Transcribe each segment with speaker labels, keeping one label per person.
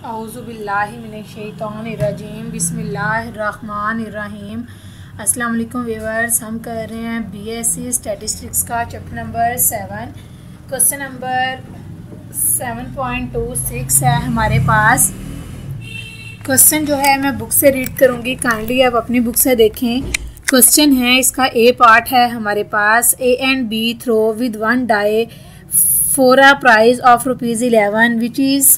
Speaker 1: औज़ुबिल्लाहि मिनश्शैतानिर्रजीम बिस्मिल्लाहिर्रहमानिर्रहीम। अस्सलाम वालेकुम व्यूअर्स, हम कर रहे हैं बीएससी स्टैटिस्टिक्स का चैप्टर नंबर 7। क्वेश्चन नंबर 7.26 है हमारे पास। क्वेश्चन जो है मैं बुक से रीड करूँगी, काइंडली आप अपनी बुक से देखें। क्वेश्चन है, इसका ए पार्ट है हमारे पास। A and B throw with one die for a prize of ₹11 which is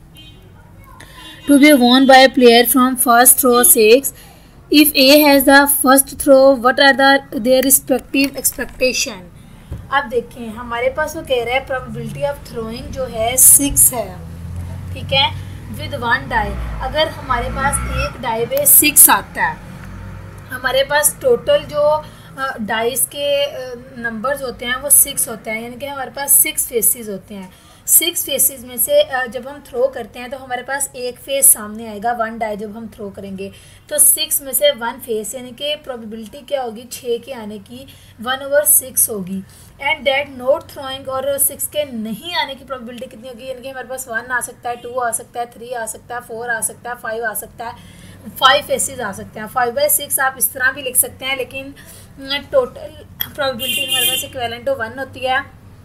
Speaker 1: to be won by a player from first throw 6. If A has the first throw, what are their respective expectation? अब देखें, हमारे पास वो कह रहा है probability of throwing जो है 6 है, ठीक है, with one die। अगर हमारे पास एक डाई पे 6 आता है, हमारे पास टोटल जो डाइस के नंबर्स होते हैं वो 6 होते हैं, यानी कि हमारे पास 6 फेसेस होते हैं। 6 फेसेस में से जब हम थ्रो करते हैं तो हमारे पास एक फेस सामने आएगा, वन डाई जब हम थ्रो करेंगे तो 6 में से वन फेस, यानी कि प्रोबेबिलिटी क्या होगी 6 के आने की 1/6 होगी। एंड डेट नोट थ्रोइंग, और 6 के नहीं आने की प्रोबेबिलिटी कितनी होगी, यानी कि हमारे पास 1 आ सकता है, 2 आ सकता है, 3 आ सकता है, 4 आ सकता है, 5 आ सकता है, 5 फेसेस आ सकते हैं। 5/6 आप इस तरह भी लिख सकते हैं, लेकिन टोटल प्रोबेबिलिटी हमारे पास इक्विवेलेंट टू 1 होती है।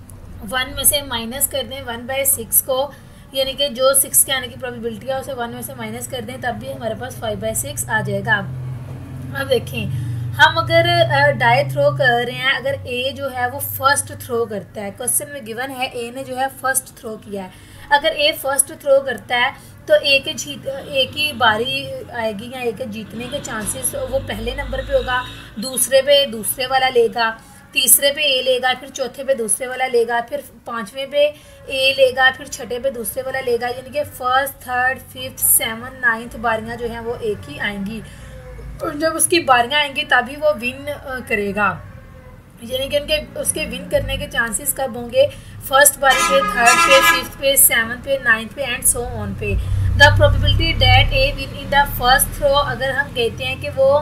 Speaker 1: 1 में से माइनस कर दें 1/6 को, यानी कि जो 6 के आने की प्रोबेबिलिटी है उसे 1 में से माइनस कर दें, तब भी हमारे पास 5/6 आ जाएगा। अब देखें, हम अगर डाई थ्रो कर रहे हैं, अगर ए जो है वो फर्स्ट थ्रो करता है, क्वेश्चन में गिवन है ए ने जो है फर्स्ट थ्रो किया है। अगर ए फर्स्ट थ्रो करता है तो ए की बारी आएगी या ए के जीतने के चांसेस वो पहले नंबर पे होगा, दूसरे पे दूसरे वाला लेगा, तीसरे पे ए लेगा, फिर चौथे पे दूसरे वाला लेगा, फिर पांचवें पे ए लेगा, फिर छठे पे दूसरे वाला लेगा, यानी कि फर्स्ट, थर्ड, फिफ्थ, 7, 9 बारियाँ जो हैं वो एक ही आएंगी, और जब उसकी बारियाँ आएंगी तभी वो विन करेगा, यानी कि उनके उसके विन करने के चांसेस कब होंगे, फर्स्ट बारी पे, थर्ड पे, फिफ्थ पे, 7th पे, 9th पे एंड सो ऑन पे। The probability that A win in the first throw, अगर हम कहते हैं कि वो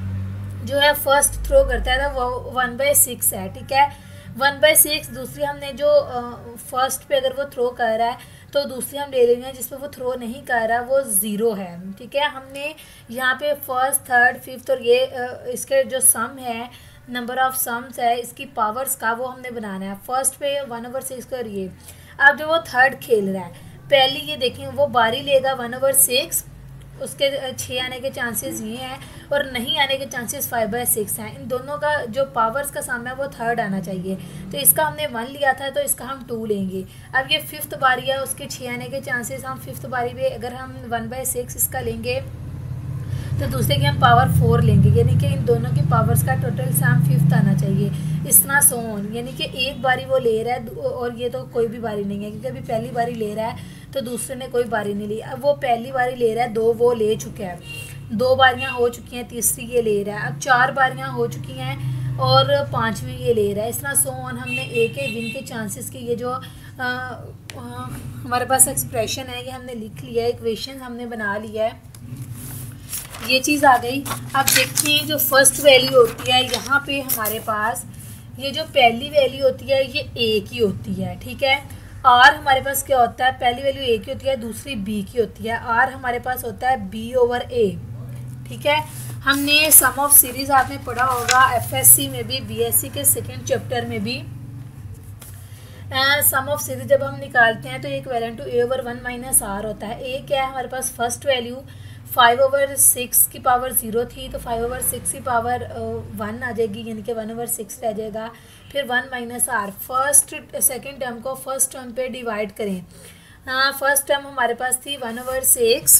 Speaker 1: जो है फर्स्ट थ्रो करता है तो वो 1/6 है, ठीक है, 1/6। दूसरी हमने जो फर्स्ट पे अगर वो थ्रो कर रहा है तो दूसरी हम ले लेंगे जिस पे वो थ्रो नहीं कर रहा वो 0 है, ठीक है। हमने यहाँ पे फर्स्ट, थर्ड, फिफ्थ और ये इसके जो सम है, नंबर ऑफ सम्स है, इसकी पावर्स का वो हमने बनाना है। फर्स्ट पे 1/6 कर ये। अब जो वो थर्ड खेल रहा है, पहली ये देखें वो बारी लेगा 1/6, उसके 6 आने के चांसेस ये हैं और नहीं आने के चांसेस 5/6 हैं। इन दोनों का जो पावर्स का सम है वो थर्ड आना चाहिए, तो इसका हमने 1 लिया था तो इसका हम 2 लेंगे। अब ये फिफ्थ बारी है, उसके 6 आने के चांसेस, हम फिफ्थ बारी पे अगर हम 1/6 इसका लेंगे तो दूसरे की हम पावर 4 लेंगे, यानी कि इन दोनों की पावर्स का टोटल सम फिफ्थ आना चाहिए। इस तरह सो ऑन, यानी कि एक बारी वो ले रहा है और ये तो कोई भी बारी नहीं है, क्योंकि अभी पहली बारी ले रहा है तो दूसरे ने कोई बारी नहीं ली। अब वो पहली बारी ले रहा है, 2 वो ले चुका है, 2 बारियाँ हो चुकी हैं, तीसरी ये ले रहा है, अब 4 बारियाँ हो चुकी हैं और 5वीं ये ले रहा है। इस तरह सो ऑन हमने ए के विन के चांसेस की ये जो हमारे पास एक्सप्रेशन है ये हमने लिख लिया है, इक्वेशन हमने बना लिया है, ये चीज़ आ गई। अब देखते हैं जो फर्स्ट वैल्यू होती है, यहाँ पे हमारे पास ये जो पहली वैल्यू होती है ये ए की होती है, ठीक है। आर हमारे पास क्या होता है, पहली वैल्यू ए की होती है, दूसरी बी की होती है। आर हमारे पास होता है B/A, ठीक है। हमने सम ऑफ सीरीज आपने पढ़ा होगा FSC में भी, BSc के सेकेंड चैप्टर में भी। सम ऑफ सीरीज जब हम निकालते हैं तो इक्विवेलेंट टू A/1 - R होता है। ए क्या है हमारे पास, फर्स्ट वैल्यू 5/6 की पावर 0 थी तो 5/6 की पावर 1 आ जाएगी, यानी कि 1/6 रह जाएगा। फिर 1 - R, फर्स्ट सेकेंड टर्म को फर्स्ट टर्म पे डिवाइड करें। फर्स्ट टर्म हमारे पास थी 1/6,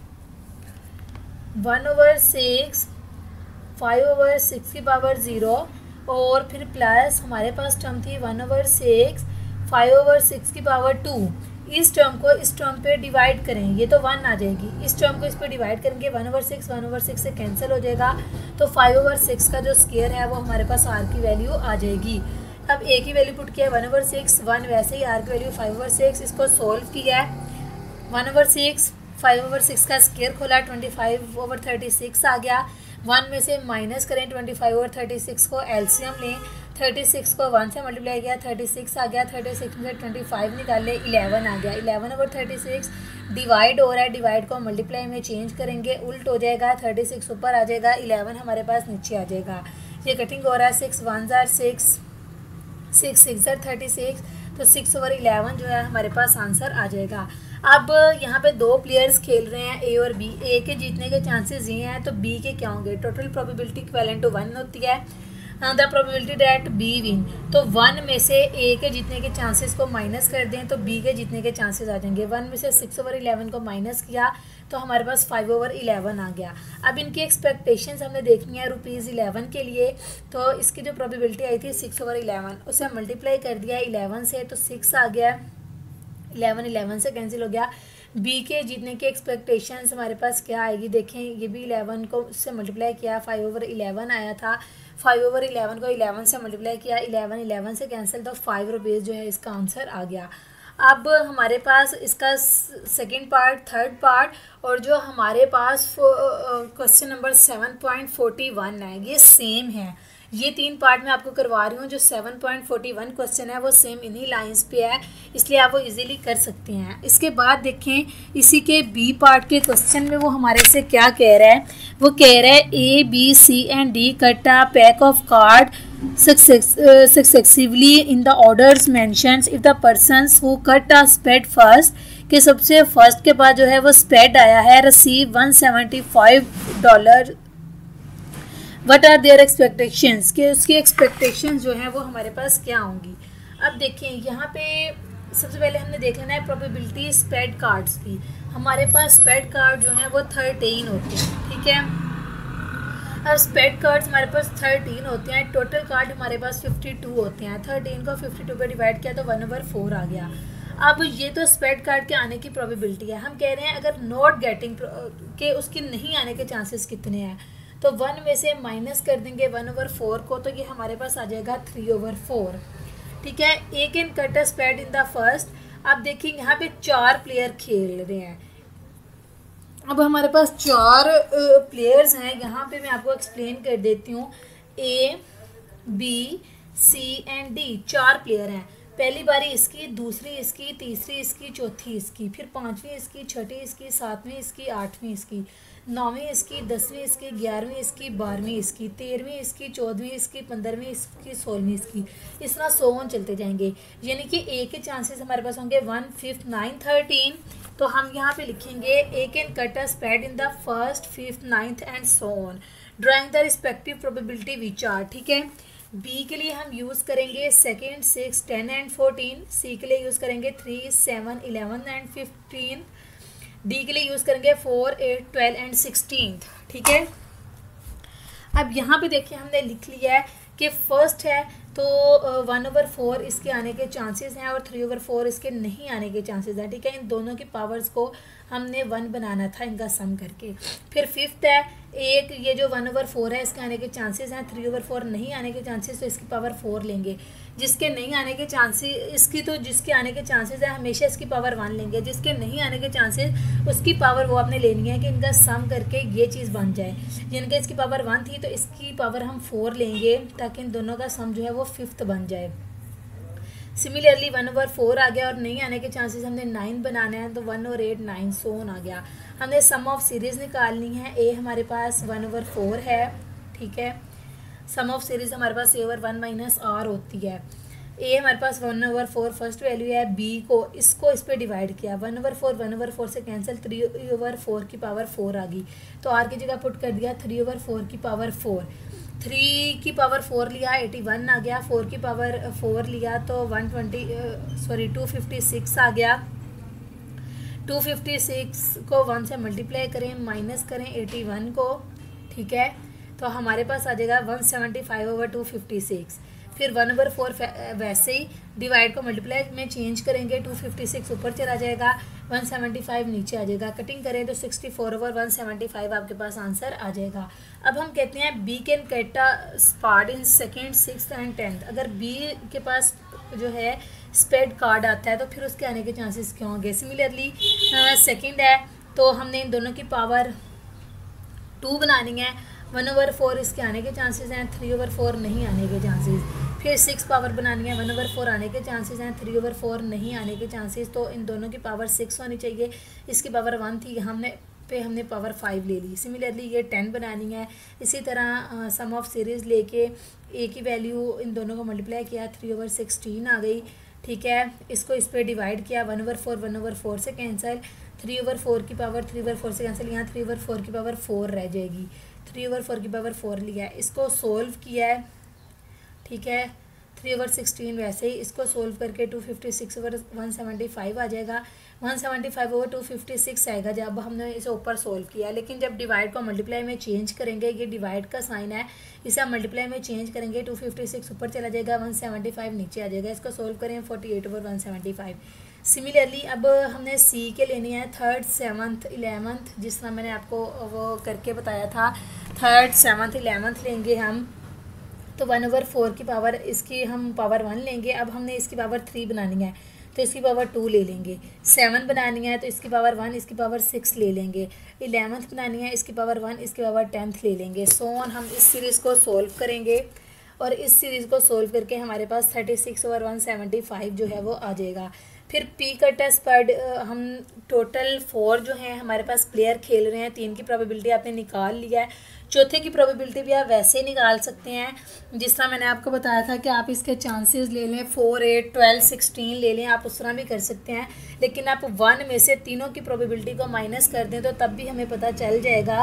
Speaker 1: 5/6 की पावर 0, और फिर प्लस हमारे पास टर्म थी 1/6, 5/6 की पावर 2। इस टर्म को इस टर्म पे डिवाइड करें, ये तो 1 आ जाएगी, इस टर्म को इस पे डिवाइड करेंगे 1/6 से कैंसिल हो जाएगा, तो 5/6 का जो स्क्वायर है वो हमारे पास आर की वैल्यू आ जाएगी। अब ए की वैल्यू पुट किया है 1/6, 1, वैसे ही आर की वैल्यू 5/6, इसको सोल्व किया है, 1/6, 5/6 का स्क्वायर खोला, 25/36 आ गया। 1 में से माइनस करें 25/36 को, एलसीएम लें, 36 को 1 से मल्टीप्लाई किया, 36 आ गया, 36 में से 25 निकाले, 11 आ गया। 11/36 डिवाइड हो रहा है, डिवाइड को मल्टीप्लाई में चेंज करेंगे, उल्ट हो जाएगा, 36 ऊपर आ जाएगा, 11 हमारे पास नीचे आ जाएगा। ये कटिंग हो रहा है, 6 1 जार 6, 6 6 जार 36, तो 6/11 जो है हमारे पास आंसर आ जाएगा। अब यहाँ पे दो प्लेयर्स खेल रहे हैं, ए और बी। ए के जीतने के चांसेस ये हैं, तो बी के क्या होंगे? टोटल प्रोबेबिलिटी इक्विवेलेंट टू 1 होती है, the probability that B win. तो 1 में से ए के जीतने के चांसेस को माइनस कर दें तो बी के जीतने के चांसेस आ जाएंगे। 1 में से 6/11 को माइनस किया तो हमारे पास 5/11 आ गया। अब इनकी एक्सपेक्टेशंस हमने देखनी है ₹11 के लिए, तो इसकी जो प्रोबेबिलिटी आई थी 6/11, उसे मल्टीप्लाई कर दिया 11 से, तो 6 आ गया, 11 से कैंसिल हो गया। बी के जीतने की एक्सपेक्टेशंस हमारे पास क्या आएगी? देखें, ये भी 11 को उससे मल्टीप्लाई किया, 5/11 आया था, 5/11 को 11 से मल्टीप्लाई किया, 11 से कैंसिल, तो ₹5 जो है इसका आंसर आ गया। अब हमारे पास इसका सेकंड पार्ट, थर्ड पार्ट, और जो हमारे पास क्वेश्चन नंबर 7.41 है, ये सेम है। ये 3 पार्ट मैं आपको करवा रही हूँ। जो 7.41 क्वेश्चन है वो सेम इन्हीं लाइंस पे है, इसलिए आप वो इजीली कर सकते हैं। इसके बाद देखें, इसी के बी पार्ट के क्वेश्चन में वो हमारे से क्या कह रहा है? वो कह रहा है A B C and D cut a pack of card successively in the orders mentions if the persons who cut a spade first, के सबसे फर्स्ट के बाद जो है वो स्पेड आया है, receive $175। What are their expectations, कि उसकी एक्सपेक्टेशंस जो हैं वो हमारे पास क्या होंगी? अब देखें, यहाँ पे सबसे पहले हमने देख लेना है प्रोबेबिलिटी स्पेड कार्ड्स की। हमारे पास स्पेड कार्ड जो हैं वो 13 होते हैं, ठीक है। अब स्पेड कार्ड्स हमारे पास 13 होते हैं, टोटल कार्ड हमारे पास 52 होते हैं। 13 को 52 पे डिवाइड किया तो 1/4 आ गया। अब ये तो स्पेड कार्ड के आने की प्रोबेबिलिटी है। हम कह रहे हैं अगर नॉट गेटिंग के उसकी नहीं आने के चांसेस कितने हैं, तो 1 में से माइनस कर देंगे 1/4 को, तो ये हमारे पास आ जाएगा 3/4, ठीक है। A can cut a spade in the first. अब देखिए, यहाँ पे 4 प्लेयर खेल रहे हैं। अब हमारे पास 4 प्लेयर्स हैं, यहाँ पे मैं आपको एक्सप्लेन कर देती हूँ। A B C and D 4 player हैं। पहली बारी इसकी, दूसरी इसकी, तीसरी इसकी, चौथी इसकी, फिर 5वीं इसकी, 6ठी इसकी, 7वीं इसकी, 8वीं इसकी, 9वीं इसकी, 10वीं इसकी, 11वीं इसकी, 12वीं इसकी, 13वीं इसकी, 14वीं इसकी, 15वीं इसकी, 16वीं इसकी, इस तरह 100 चलते जाएंगे। यानी कि ए के चांसेस हमारे पास होंगे 1 5 9 13। तो हम यहाँ पे लिखेंगे A can cut a spade in the first, 5th, 9th and so on, drawing the respective probability which are, ठीक है। बी के लिए हम यूज़ करेंगे 2nd, 6th, 10 एंड 14। सी के लिए यूज़ करेंगे 3, 7, 11 एंड 15। डी के लिए यूज़ करेंगे 4, 8, 12 एंड 16, ठीक है। अब यहाँ पे देखिए, हमने लिख लिया है कि फर्स्ट है तो 1/4 इसके आने के चांसेस हैं और 3/4 इसके नहीं आने के चांसेस हैं, ठीक है। इन दोनों की पावर्स को हमने 1 बनाना था इनका सम करके। फिर 5th है, एक ये जो 1/4 है इसके आने के चांसेस हैं, 3/4 नहीं आने के चांसेस, तो इसकी पावर 4 लेंगे। जिसके नहीं आने के चांसेस इसकी, तो जिसके आने के चांसेस है हमेशा इसकी पावर 1 लेंगे। जिसके नहीं आने के चांसेस उसकी पावर वो आपने लेनी है कि इनका सम करके ये चीज़ बन जाए। जिनके इसकी पावर 1 थी तो इसकी पावर हम 4 लेंगे ताकि इन दोनों का सम जो है वो 5th बन जाए। सिमिलरली 1/4 आ गया और नहीं आने के चांसेस हमने 9 बनाना है, तो 1 और 8 9 सो आ गया। हमने सम ऑफ सीरीज़ निकालनी है। ए हमारे पास 1/4 है, ठीक है। सम ऑफ सीरीज़ हमारे पास A/1 माइनस R होती है। ए हमारे पास 1/4 फर्स्ट वैल्यू है, बी को इसको इस पर डिवाइड किया, 1/4 से कैंसिल, 3/4 की पावर 4 आ गई, तो R की जगह पुट कर दिया 3/4 की पावर 4। 3 की पावर 4 लिया 81 आ गया, 4 की पावर 4 लिया तो 256 आ गया। 256 को 1 से मल्टीप्लाई करें, माइनस करें 81 को, ठीक है, तो हमारे पास आ जाएगा 175/256। फिर 1/4 वैसे ही डिवाइड को मल्टीप्लाई में चेंज करेंगे, 256 ऊपर चला जाएगा, 175 नीचे आ जाएगा। कटिंग करें तो 64/175 आपके पास आंसर आ जाएगा। अब हम कहते हैं B can cut a spade in 2nd, 6th and 10th। अगर बी के पास जो है स्पेड कार्ड आता है तो फिर उसके आने के चांसेस क्या होंगे? सिमिलरली 2nd है तो हमने इन दोनों की पावर 2 बनानी है। 1/4 इसके आने के चांसेस हैं, 3/4 नहीं आने के चांसेस। फिर 6 पावर बनानी है, 1/4 आने के चांसेस हैं, 3/4 नहीं आने के चांसेस, तो इन दोनों की पावर 6 होनी चाहिए। इसकी पावर 1 थी, हमने पावर 5 ले ली। सिमिलरली ये 10 बनानी है। इसी तरह सम ऑफ सीरीज़ लेके ए की वैल्यू इन दोनों को मल्टीप्लाई किया, 3/16 आ गई। ठीक है, इसको इस पर डिवाइड किया, 1/4 से कैंसिल, 3/4 की पावर 3/4 से कैंसिल, यहाँ 3/4 की पावर 4 रह जाएगी, 3/4 की पावर 4 लिया है। इसको सोल्व किया है, ठीक है, 3/16 वैसे ही, इसको सोल्व करके 256/175 आ जाएगा, 175/256 आएगा जब हमने इसे ऊपर सोल्व किया। लेकिन जब डिवाइड को मल्टीप्लाई में चेंज करेंगे, ये डिवाइड का साइन है, इसे हम मल्टीप्लाई में चेंज करेंगे, 256 ऊपर चला जाएगा, 175 नीचे आ जाएगा। इसको सोल्व करें 48/175। सिमिलरली अब हमने सी के लेनी है 3rd, 7th, 11th, जिस तरह मैंने आपको वो करके बताया था। 3rd, 7th, 11th लेंगे हम, तो 1/4 की पावर, इसकी हम पावर 1 लेंगे। अब हमने इसकी पावर 3 बनानी है, तो इसकी पावर 2 ले लेंगे। 7 बनानी है, तो इसकी पावर 1, इसकी पावर 6 ले लेंगे। 11th बनानी है, इसकी पावर 1, इसकी पावर 10th ले लेंगे। सो ऑन हम इस सीरीज़ को सोल्व करेंगे, और इस सीरीज़ को सोल्व करके हमारे पास 36/175 जो है वो आ जाएगा। फिर पी का टेस्ट पर हम टोटल 4 जो हैं हमारे पास प्लेयर खेल रहे हैं, 3 की प्रोबेबिलिटी आपने निकाल लिया है, चौथे की प्रोबेबिलिटी भी आप वैसे निकाल सकते हैं जिस तरह मैंने आपको बताया था कि आप इसके चांसेस ले लें, 4, 8, 12, 16 ले लें, आप उस तरह भी कर सकते हैं। लेकिन आप 1 में से तीनों की प्रोबेबिलिटी को माइनस कर दें तो तब भी हमें पता चल जाएगा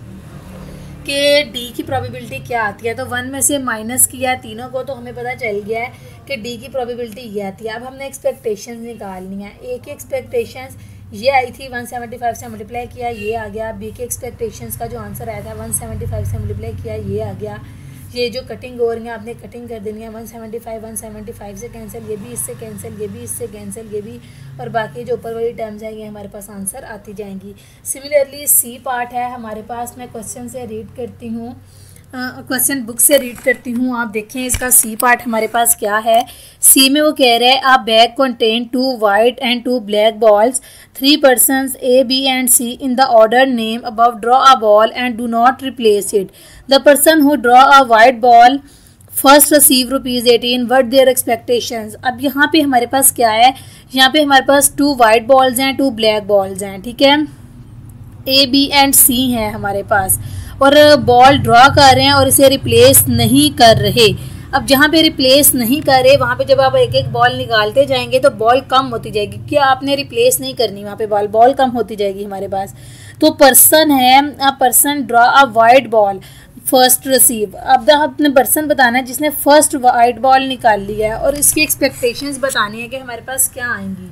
Speaker 1: कि डी की प्रोबेबिलिटी क्या आती है। तो 1 में से माइनस किया तीनों को, तो हमें पता चल गया है कि डी की प्रोबेबिलिटी ये आती है। अब हमने एक्सपेक्टेशंस निकालनी है। ए की एक्सपेक्टेशंस ये आई थी, 175 से मल्टीप्लाई किया, ये आ गया। बी के एक्सपेक्टेशंस का जो आंसर आया था 175 से मल्टीप्लाई किया, ये आ गया। ये जो कटिंग हो रही है आपने कटिंग कर देनी है, 175 से कैंसिल, ये भी इससे कैंसिल, ये भी इससे कैंसिल, ये भी, और बाकी जो ऊपर वाली टर्म्स हैं ये हमारे पास आंसर आती जाएंगी। सिमिलरली सी पार्ट है हमारे पास, मैं क्वेश्चन से रीड करती हूँ, क्वेश्चन बुक से रीड करती हूँ। आप देखें इसका सी पार्ट हमारे पास क्या है। सी में वो कह रहे हैं a bag contain 2 white and 2 black balls, 3 persons A, B and C in the order name above draw a ball and do not replace it. The person who draw a white ball first receive ₹18. What their expectations? अब यहाँ पे हमारे पास क्या है, यहाँ पे हमारे पास 2 white balls हैं, 2 black balls हैं, ठीक है, A, B and C हैं हमारे पास, और बॉल ड्रॉ कर रहे हैं और इसे रिप्लेस नहीं कर रहे। अब जहाँ पे रिप्लेस नहीं कर रहे वहाँ पे जब आप एक एक बॉल निकालते जाएंगे तो बॉल कम होती जाएगी। क्या आपने रिप्लेस नहीं करनी, वहाँ पे बॉल कम होती जाएगी हमारे पास। तो पर्सन है, a person draw a white ball first receive. अब आपने पर्सन बताना है जिसने फर्स्ट वाइट बॉल निकाल लिया है, और इसकी एक्सपेक्टेशंस बतानी है कि हमारे पास क्या आएंगी।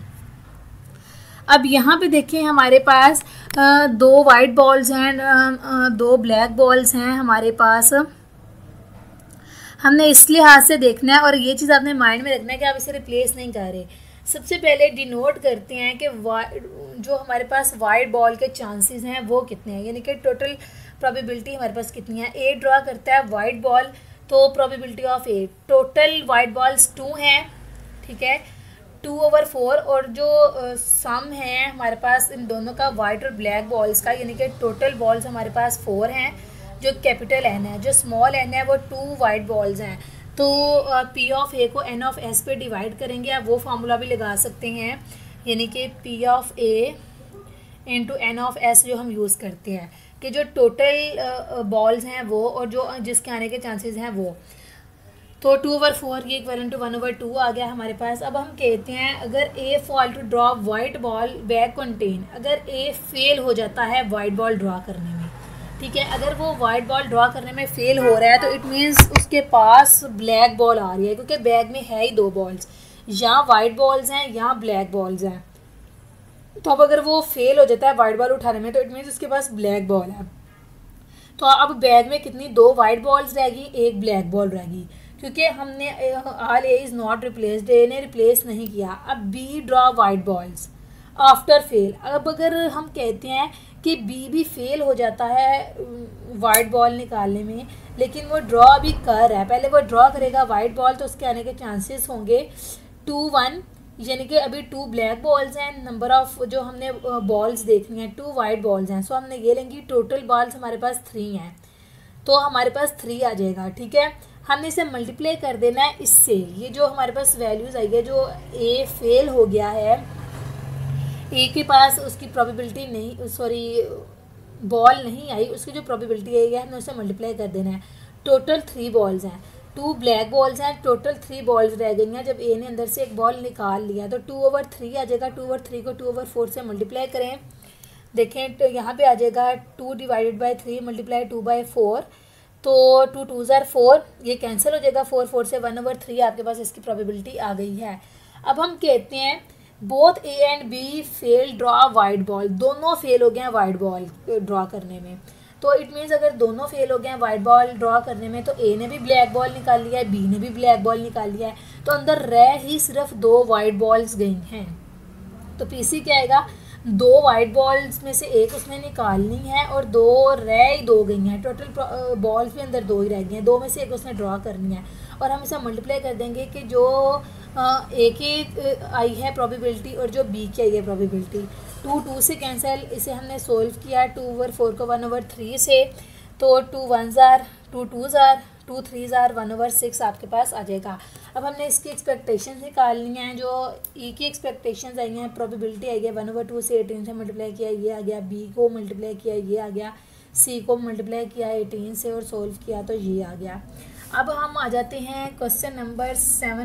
Speaker 1: अब यहाँ पे देखें हमारे पास 2 वाइट बॉल्स हैं, 2 ब्लैक बॉल्स हैं हमारे पास। हमने इस लिहाज से देखना है, और ये चीज़ आपने माइंड में रखना है कि आप इसे रिप्लेस नहीं कर रहे। सबसे पहले डिनोट करते हैं कि जो हमारे पास वाइट बॉल के चांसेस हैं वो कितने हैं, यानी कि टोटल प्रोबेबिलिटी हमारे पास कितनी है। ए ड्रॉ करता है वाइट बॉल, तो probability of A, total white balls 2 हैं, ठीक है, 2/4, और जो सम है हमारे पास इन दोनों का वाइट और ब्लैक बॉल्स का, यानी कि टोटल बॉल्स हमारे पास 4 हैं। जो कैपिटल एन है, जो स्मॉल एन है वो 2 वाइट बॉल्स हैं। तो पी ऑफ ए को एन ऑफ एस पे डिवाइड करेंगे, आप वो फार्मूला भी लगा सकते हैं, यानी कि P of A into N of S जो हम यूज़ करते हैं, कि जो टोटल बॉल्स हैं वो, और जो जिसके आने के चांसेस हैं वो, तो 2/4 ये इक्वल टू 1/2 आ गया हमारे पास। अब हम कहते हैं अगर A fall to draw white ball bag contain, अगर ए फेल हो जाता है वाइट बॉल ड्रॉ करने में, ठीक है, अगर वो वाइट बॉल ड्रॉ करने में फेल हो रहा है तो इट मीन्स उसके पास ब्लैक बॉल आ रही है, क्योंकि बैग में है ही 2 बॉल्स, यहाँ वाइट बॉल्स हैं, यहाँ ब्लैक बॉल्स हैं। तो अब अगर वो फेल हो जाता है वाइट बॉल उठाने में तो इट मीन्स उसके पास ब्लैक बॉल है। तो अब बैग में कितनी 2 वाइट बॉल्स रहेगी, 1 ब्लैक बॉल रहेगी, क्योंकि हमने all A is not replaced, A ने रिप्लेस नहीं किया। अब B draw white balls after fail. अब अगर हम कहते हैं कि बी भी फेल हो जाता है वाइट बॉल निकालने में, लेकिन वो ड्रॉ अभी कर रहा है, पहले वो ड्रॉ करेगा वाइट बॉल, तो उसके आने के चांसेस होंगे 2-1, यानी कि अभी 2 ब्लैक बॉल्स हैं, नंबर ऑफ जो हमने बॉल्स देखनी है 2 वाइट बॉल्स हैं, सो हमने ये लेंगी, टोटल बॉल्स हमारे पास 3 हैं, तो हमारे पास 3 आ जाएगा, ठीक है। हमने इसे मल्टीप्लाई कर देना है इससे। ये जो हमारे पास वैल्यूज़ आई है, जो ए फेल हो गया है, ए के पास उसकी प्रोबेबिलिटी नहीं, सॉरी बॉल नहीं आई, उसकी जो प्रोबेबिलिटी आई है हमें उसे मल्टीप्लाई कर देना है। टोटल 3 बॉल्स हैं, 2 ब्लैक बॉल्स हैं, टोटल 3 बॉल्स रह गई हैं। जब ए ने अंदर से एक बॉल निकाल लिया तो 2/3 आ जाएगा। 2/3 को 2/4 से मल्टीप्लाई करें, देखें तो यहाँ पे आ जाएगा 2 डिवाइडेड बाई 3 मल्टीप्लाई 2/4, तो 2 2s are 4, ये कैंसिल हो जाएगा। 4 से 1/3 आपके पास इसकी प्रोबेबिलिटी आ गई है। अब हम कहते हैं both A and B fail draw white ball, दोनों फेल हो गए हैं वाइट बॉल ड्रॉ करने में। तो इट मीन्स अगर दोनों फेल हो गए हैं वाइट बॉल ड्रॉ करने में, तो ए ने भी ब्लैक बॉल निकाल लिया है, बी ने भी ब्लैक बॉल निकाल लिया है, तो अंदर रह ही सिर्फ 2 वाइट बॉल्स गई हैं। तो पीसी क्या आएगा, 2 वाइट बॉल्स में से एक उसने निकालनी है और 2 गई हैं। टोटल बॉल्स भी अंदर 2 ही रह गई हैं, 2 में से एक उसने ड्रॉ करनी है। और हम इसे मल्टीप्लाई कर देंगे कि जो ए की आई है प्रोबेबिलिटी और जो बी की आई है प्रोबेबिलिटी, 2 2 से कैंसिल, इसे हमने सोल्व किया 2/4 को 1/3 से, तो 2 1s are 2 2s are 2 3s are 1/6 आपके पास आ जाएगा। अब हमने इसकी एक्सपेक्टेशन निकालनी है। जो ई की एक्सपेक्टेशंस आई हैं, प्रोबेबिलिटी आई है 1/2 से 18 से मल्टीप्लाई किया ये आ गया, बी को मल्टीप्लाई किया ये आ गया, सी को मल्टीप्लाई किया 18 से और सोल्व किया तो ये आ गया। अब हम आ जाते हैं क्वेश्चन नंबर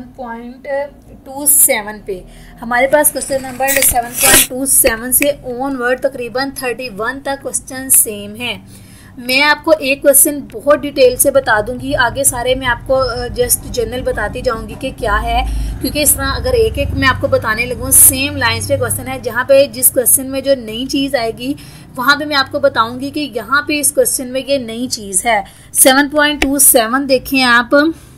Speaker 1: 7.27 पे। हमारे पास क्वेश्चन नंबर 7.27 से ऑनवर्ड तकरीबन 31 तक क्वेश्चन सेम है। मैं आपको एक क्वेश्चन बहुत डिटेल से बता दूंगी, आगे सारे मैं आपको जस्ट जनरल बताती जाऊंगी कि क्या है, क्योंकि इस तरह अगर एक एक मैं आपको बताने लगूँ सेम लाइंस पे क्वेश्चन है, जहाँ पे जिस क्वेश्चन में जो नई चीज़ आएगी वहाँ पे मैं आपको बताऊंगी कि यहाँ पे इस क्वेश्चन में ये नई चीज़ है। 7.27 देखें आप,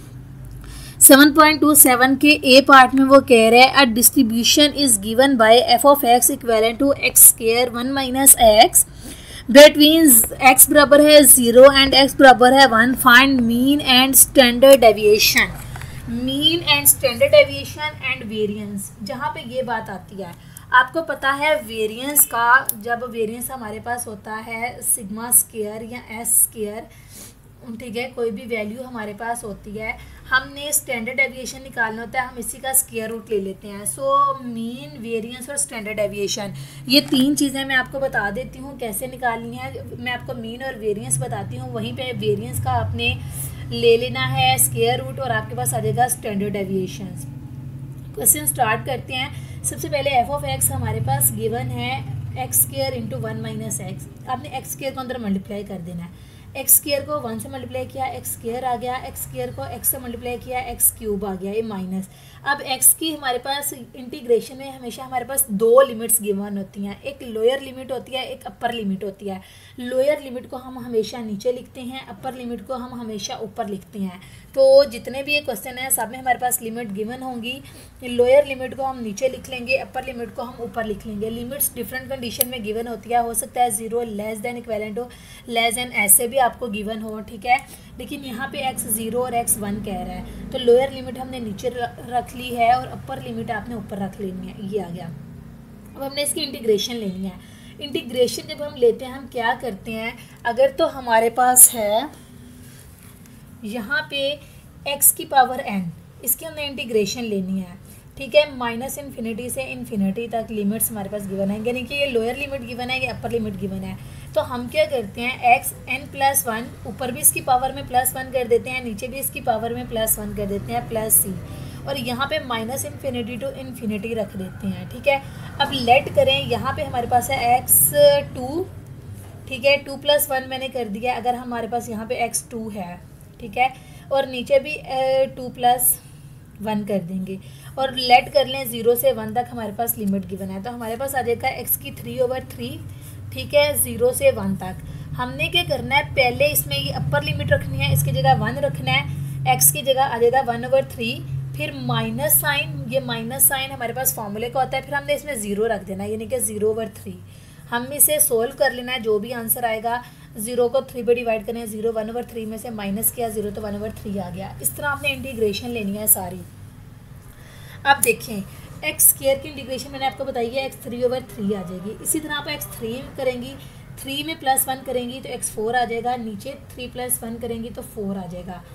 Speaker 1: 7.27 के ए पार्ट में वो कह रहे हैं a distribution is given by F of X equal to X square 1 minus X, that means x बराबर है 0 एंड x बराबर है 1, find mean and standard deviation. Mean and standard deviation and variance, जहाँ पे ये बात आती है, आपको पता है वेरिएंस का, जब वेरिएंस हमारे पास होता है सिग्मा स्क्वायर या एस स्क्वायर, ठीक है, कोई भी वैल्यू हमारे पास होती है, हमने स्टैंडर्ड डेविएशन निकालना होता है, हम इसी का स्क्वायर रूट ले लेते हैं। सो मीन, वेरिएंस और स्टैंडर्ड डेविएशन, ये 3 चीज़ें मैं आपको बता देती हूँ कैसे निकालनी है। मैं आपको मीन और वेरिएंस बताती हूँ, वहीं पे वेरिएंस का आपने ले लेना है स्क्वायर रूट और आपके पास आ जाएगा स्टैंडर्ड डेविएशन। क्वेश्चन स्टार्ट करते हैं। सबसे पहले एफ ऑफ एक्स हमारे पास गिवन है X square into 1 minus X. आपने एक्स स्क्वायर को अंदर मल्टीप्लाई कर देना है। एक्स स्क्वायर को 1 से मल्टीप्लाई किया, एक्स स्क्वायर आ गया, एक्स स्क्वायर को एक्स से मल्टीप्लाई किया, एक्स क्यूब आ गया, ये माइनस। अब एक्स की हमारे पास इंटीग्रेशन में हमेशा हमारे पास 2 लिमिट्स गिवन होती हैं, एक लोअर लिमिट होती है, एक अपर लिमिट होती है। लोअर लिमिट को हम हमेशा नीचे लिखते हैं, अपर लिमिट को हम हमेशा ऊपर लिखते हैं। तो जितने भी ये क्वेश्चन है सब में हमारे पास लिमिट गिवन होंगी, लोअर लिमिट को हम नीचे लिख लेंगे, अपर लिमिट को हम ऊपर लिख लेंगे। लिमिट्स डिफरेंट कंडीशन में गिवन होती है, हो सकता है 0 लेस देन इक्विवेलेंट हो, लेस देन ऐसे भी आपको गिवन हो, ठीक है। लेकिन यहाँ पे x 0 और x 1 कह रहा है, तो लोअर लिमिट हमने नीचे रख ली है और अपर लिमिट आपने ऊपर रख लेनी है, ये आ गया। अब हमने इसकी इंटीग्रेशन लेनी है। इंटीग्रेशन जब हम लेते हैं हम क्या करते हैं, अगर तो हमारे पास है यहाँ पे x की पावर n, इसकी हमने इंटीग्रेशन लेनी है, ठीक है। माइनस इन्फिनिटी से इन्फिनिटी तक लिमिट्स हमारे पास गिवन है, यानी कि ये लोअर लिमिट गिवन है, ये अपर लिमिट गिवन है। तो हम क्या करते हैं, x n+1, ऊपर भी इसकी पावर में +1 कर देते हैं, नीचे भी इसकी पावर में +1 कर देते हैं, प्लस c, और यहाँ पे माइनस इन्फिनिटी टू इन्फिनिटी रख देते हैं, ठीक है। अब लेट करें, यहाँ पे हमारे पास है x2, ठीक है, 2 + 1 मैंने कर दिया। अगर हमारे पास यहाँ पे x2 है, ठीक है, और नीचे भी 2 + 1 कर देंगे और लेट कर लें 0 से 1 तक हमारे पास लिमिट गिवन है, तो हमारे पास आ जाएगा x की 3/3, ठीक है, 0 से 1 तक। हमने क्या करना है, पहले इसमें ये अपर लिमिट रखनी है, इसकी जगह 1 रखना है, x की जगह आ जाएगा 1/3, फिर माइनस साइन, ये माइनस साइन हमारे पास फॉर्मूले का होता है, फिर हमने इसमें 0 रख देना है, यानी कि 0/3। हम इसे सोल्व कर लेना है, जो भी आंसर आएगा 0 को 3 पे डिवाइड करें, 0 1/3 में से माइनस किया 0 तो 1/3 आ गया। इस तरह आपने इंटीग्रेशन लेनी है सारी। अब देखें, एक्स स्क्वायर की इंटीग्रेशन मैंने आपको बताई है, x 3/3 आ जाएगी। इसी तरह आप x 3 करेंगी, 3 में +1 करेंगी तो x 4 आ जाएगा, नीचे 3 + 1 करेंगी तो 4 आ जाएगा।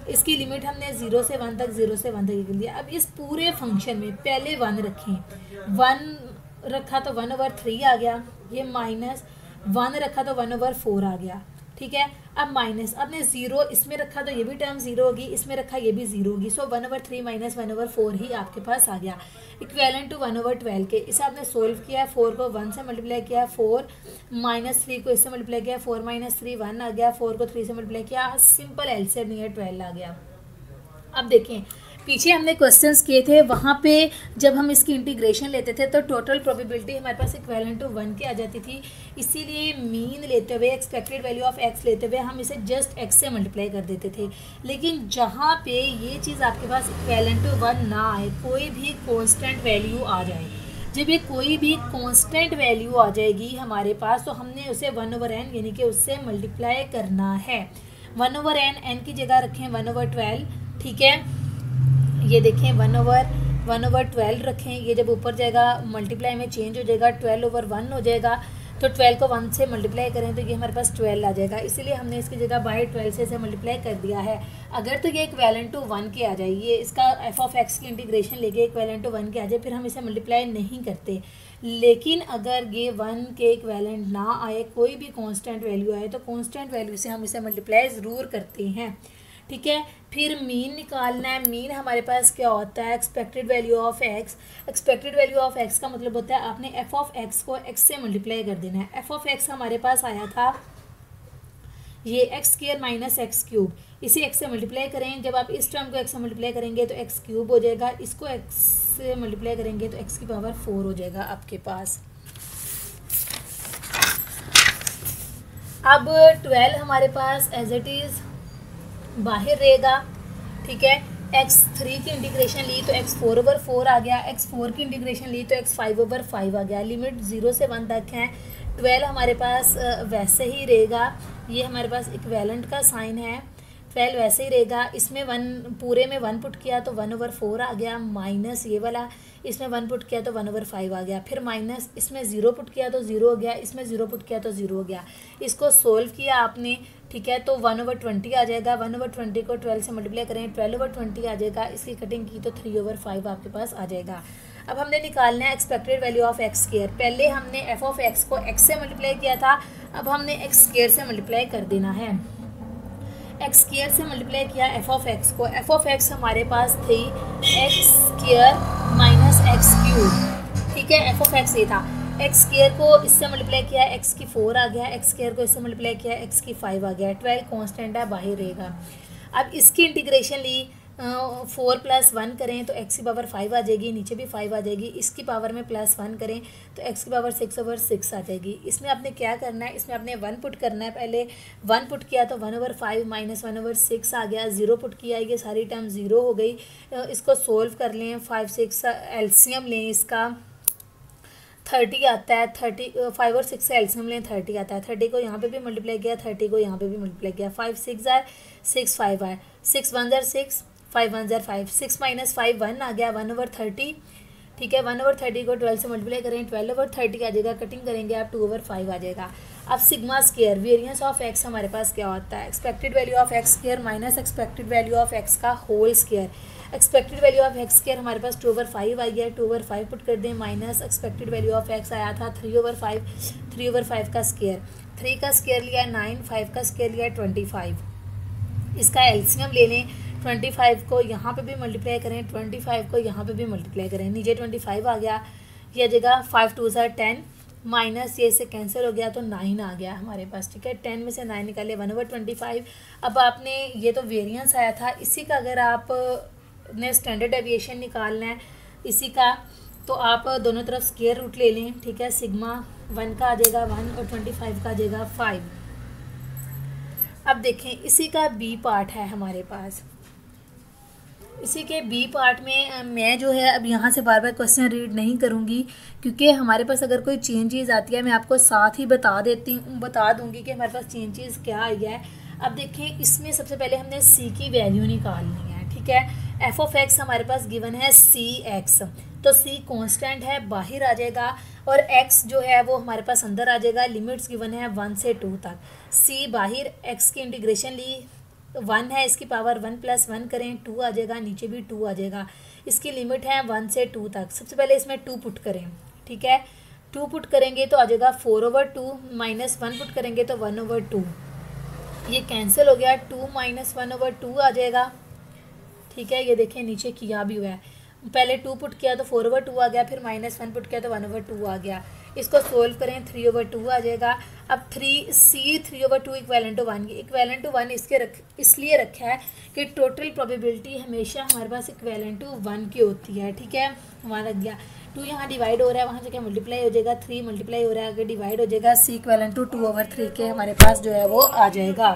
Speaker 1: इसकी लिमिट हमने 0 से 1 तक 0 से 1 तक लिया। अब इस पूरे फंक्शन में पहले 1 रखें, 1 रखा तो 1/3 आ गया, ये माइनस 1 रखा तो 1/4 आ गया, ठीक है। अब माइनस आपने 0 इसमें रखा तो ये भी टर्म 0 होगी, इसमें रखा ये भी 0 होगी, सो 1/3 माइनस 1/4 ही आपके पास आ गया, इक्वेलेंट टू 1/12 के। इसे आपने सोल्व किया है, 4 को 1 से मल्टीप्लाई किया, 4 माइनस 3 को इससे मल्टीप्लाई किया, 4 माइनस 3 1 आ गया, 4 को 3 से मल्टीप्लाई किया, सिंपल एलसीएम नियर 12 आ गया। अब देखें पीछे हमने क्वेश्चंस किए थे, वहाँ पे जब हम इसकी इंटीग्रेशन लेते थे तो टोटल प्रोबेबिलिटी हमारे पास इक्विवेलेंट टू 1 की आ जाती थी, इसीलिए मीन लेते हुए एक्सपेक्टेड वैल्यू ऑफ एक्स लेते हुए हम इसे जस्ट एक्स से मल्टीप्लाई कर देते थे। लेकिन जहाँ पे ये चीज़ आपके पास इक्विवेलेंट टू 1 ना आए, कोई भी कॉन्स्टेंट वैल्यू आ जाए, जब ये कोई भी कांस्टेंट वैल्यू आ जाएगी हमारे पास तो हमने उसे 1/n यानी कि उससे मल्टीप्लाई करना है। 1/n n की जगह रखें 1/12, ठीक है। ये देखें 1/12 रखें, ये जब ऊपर जाएगा मल्टीप्लाई में चेंज हो जाएगा, 12/1 हो जाएगा, तो 12 को 1 से मल्टीप्लाई करें तो ये हमारे पास 12 आ जाएगा, इसीलिए हमने इसकी जगह बाय 12 से इसे मल्टीप्लाई कर दिया है। अगर तो ये इक्विवेलेंट टू 1 के आ जाए, ये इसका एफ ऑफ एक्स की इंटीग्रेशन लेके इक्विवेलेंट टू 1 के आ जाए, फिर हम इसे मल्टीप्लाई नहीं करते। लेकिन अगर ये 1 के इक्विवेलेंट ना आए, कोई भी कांस्टेंट वैल्यू आए, तो कांस्टेंट वैल्यू से हम इसे मल्टीप्लाई ज़रूर करते हैं, ठीक है। फिर मीन निकालना है। मीन हमारे पास क्या होता है, expected value of X. Expected value of X का मतलब होता है आपने एफ ऑफ एक्स को एक्स से मल्टीप्लाई कर देना है। एफ ऑफ एक्स हमारे पास आया था ये X square minus X cube, इसे एक्स से मल्टीप्लाई करें, जब आप इस टर्म को एक्स से मल्टीप्लाई करेंगे तो एक्स क्यूब हो जाएगा, इसको एक्स से मल्टीप्लाई करेंगे तो एक्स की पावर 4 हो जाएगा आपके पास। अब 12 हमारे पास एज इट इज़ बाहर रहेगा, ठीक है। x3 की इंटीग्रेशन ली तो x 4/4 आ गया, x4 की इंटीग्रेशन ली तो x 5/5 आ गया। लिमिट 0 से 1 तक है। 12 हमारे पास वैसे ही रहेगा, ये हमारे पास इक्विवेलेंट का साइन है, 12 वैसे ही रहेगा। इसमें 1 पूरे में 1 पुट किया तो 1/4 आ गया, माइनस ये वाला इसमें 1 पुट किया तो 1/5 आ गया, फिर माइनस इसमें 0 पुट किया तो 0 हो गया, इसमें 0 पुट किया तो 0 हो गया। इसको सोल्व किया आपने, ठीक है, तो 1/20 आ जाएगा। 1/20 को 12 से मल्टीप्लाई करें, 12/20 आ जाएगा। इसकी कटिंग की तो 3/5 आपके पास आ जाएगा। अब हमने निकालना है expected value of X square. पहले हमने एफ ऑफ एक्स को एक्स से मल्टीप्लाई किया था, अब हमने एक्स स्क्वायर से मल्टीप्लाई कर देना है। एक्स स्क्वायर से मल्टीप्लाई किया एफ ऑफ एक्स को, एफ ऑफ एक्स हमारे पास थी x square minus X cube, ठीक है। एफ ऑफ एक्स ये था, एक्स स्क्वायर को इससे मल्टीप्लाई किया एक्स की 4 आ गया, एक्स स्क्वायर को इससे मल्टीप्लाई किया एक्स की 5 आ गया। 12 कांस्टेंट है, बाहर रहेगा। अब इसकी इंटीग्रेशन ली 4 + 1 करें तो एक्स की पावर 5 आ जाएगी, नीचे भी 5 आ जाएगी। इसकी पावर में +1 करें तो एक्स की पावर 6/6 आ जाएगी। इसमें आपने क्या करना है, इसमें आपने 1 पुट करना है। पहले 1 पुट किया तो 1/5 माइनस 1/6 आ गया, 0 पुट किया, ये सारी टर्म 0 हो गई। इसको सोल्व कर लें, 5 6 एलसीएम लें, इसका 30 आता है। 5 और 6 से एलसीएम लें, 30 आता है। 30 को यहाँ पे भी मल्टीप्लाई किया, 30 को यहाँ पे भी मल्टीप्लाई किया। 5 6 आए, 6 5 आए, 6 1 6, 5 1 5, 6 माइनस 5 1 आ गया, 1/30, ठीक है। 1/30 को 12 से मल्टीप्लाई करें, 12/30 आ जाएगा, कटिंग करेंगे आप 2/5 आ जाएगा। अब sigma square, variance of X हमारे पास क्या होता है, expected value of X square minus expected value of X का whole square. Expected value of X square हमारे पास 2/5 आई है, 2/5 पुट कर दें, minus expected value of X आया था 3/5, 3/5 का स्क्वायर, 3 का स्क्वायर लिया 9, 5 का स्क्वायर लिया 25। इसका एलसीएम ले लें, 25 को यहाँ पे भी मल्टीप्लाई करें, 25 को यहाँ पे भी मल्टीप्लाई करें, नीचे 25 आ गया, यह जगह 5 2 10, माइनस ये से कैंसिल हो गया तो 9 आ गया हमारे पास, ठीक है। 10 में से 9 निकाले, 1/25। अब आपने ये तो वेरिएंस आया था, इसी का अगर आप ने स्टैंडर्ड डेविएशन निकालना है इसी का, तो आप दोनों तरफ स्क्वायर रूट ले लें, ठीक है। सिग्मा 1 का आ जाएगा 1 और 25 का आ जाएगा 5। अब देखें इसी का बी पार्ट है हमारे पास। इसी के बी पार्ट में मैं जो है अब यहाँ से बार बार क्वेश्चन रीड नहीं करूँगी, क्योंकि हमारे पास अगर कोई चेंजेस आती है मैं आपको साथ ही बता दूँगी कि हमारे पास चेंजेस क्या आई है। अब देखें इसमें सबसे पहले हमने सी की वैल्यू निकालनी है, ठीक है। एफ ऑफ एक्स हमारे पास गिवन है सी एक्स, तो सी कांस्टेंट है, बाहर आ जाएगा, और एक्स जो है वो हमारे पास अंदर आ जाएगा। लिमिट्स गिवन है 1 से 2 तक। सी बाहर, एक्स की इंटीग्रेशन ली 1 है, इसकी पावर 1 + 1 करें 2 आ जाएगा, नीचे भी 2 आ जाएगा। इसकी लिमिट है 1 से 2 तक। सबसे पहले इसमें 2 पुट करें, ठीक है। 2 पुट करेंगे तो आ जाएगा 4/2 माइनस 1 पुट करेंगे तो 1/2। ये कैंसिल हो गया, 2 - 1/2 आ जाएगा, ठीक है। ये देखें नीचे किया भी हुआ है, पहले 2 पुट किया तो 4/2 आ गया, फिर -1 पुट किया तो 1/2 आ गया। इसको सोल्व करें 3/2 आ जाएगा। अब 3/2 इक्वलेंट टू 1, इक्वलेंट टू 1 इसलिए रखा है कि टोटल प्रोबेबिलिटी हमेशा हमारे पास इक्वलेंट टू 1 की होती है, ठीक है। वहाँ लग गया 2, यहाँ डिवाइड हो रहा है, वहाँ से क्या मल्टीप्लाई हो जाएगा, 3 मल्टीप्लाई हो रहा है, आगे डिवाइड हो जाएगा, C इक्वलेंट टू 2/3 के हमारे पास जो है वो आ जाएगा।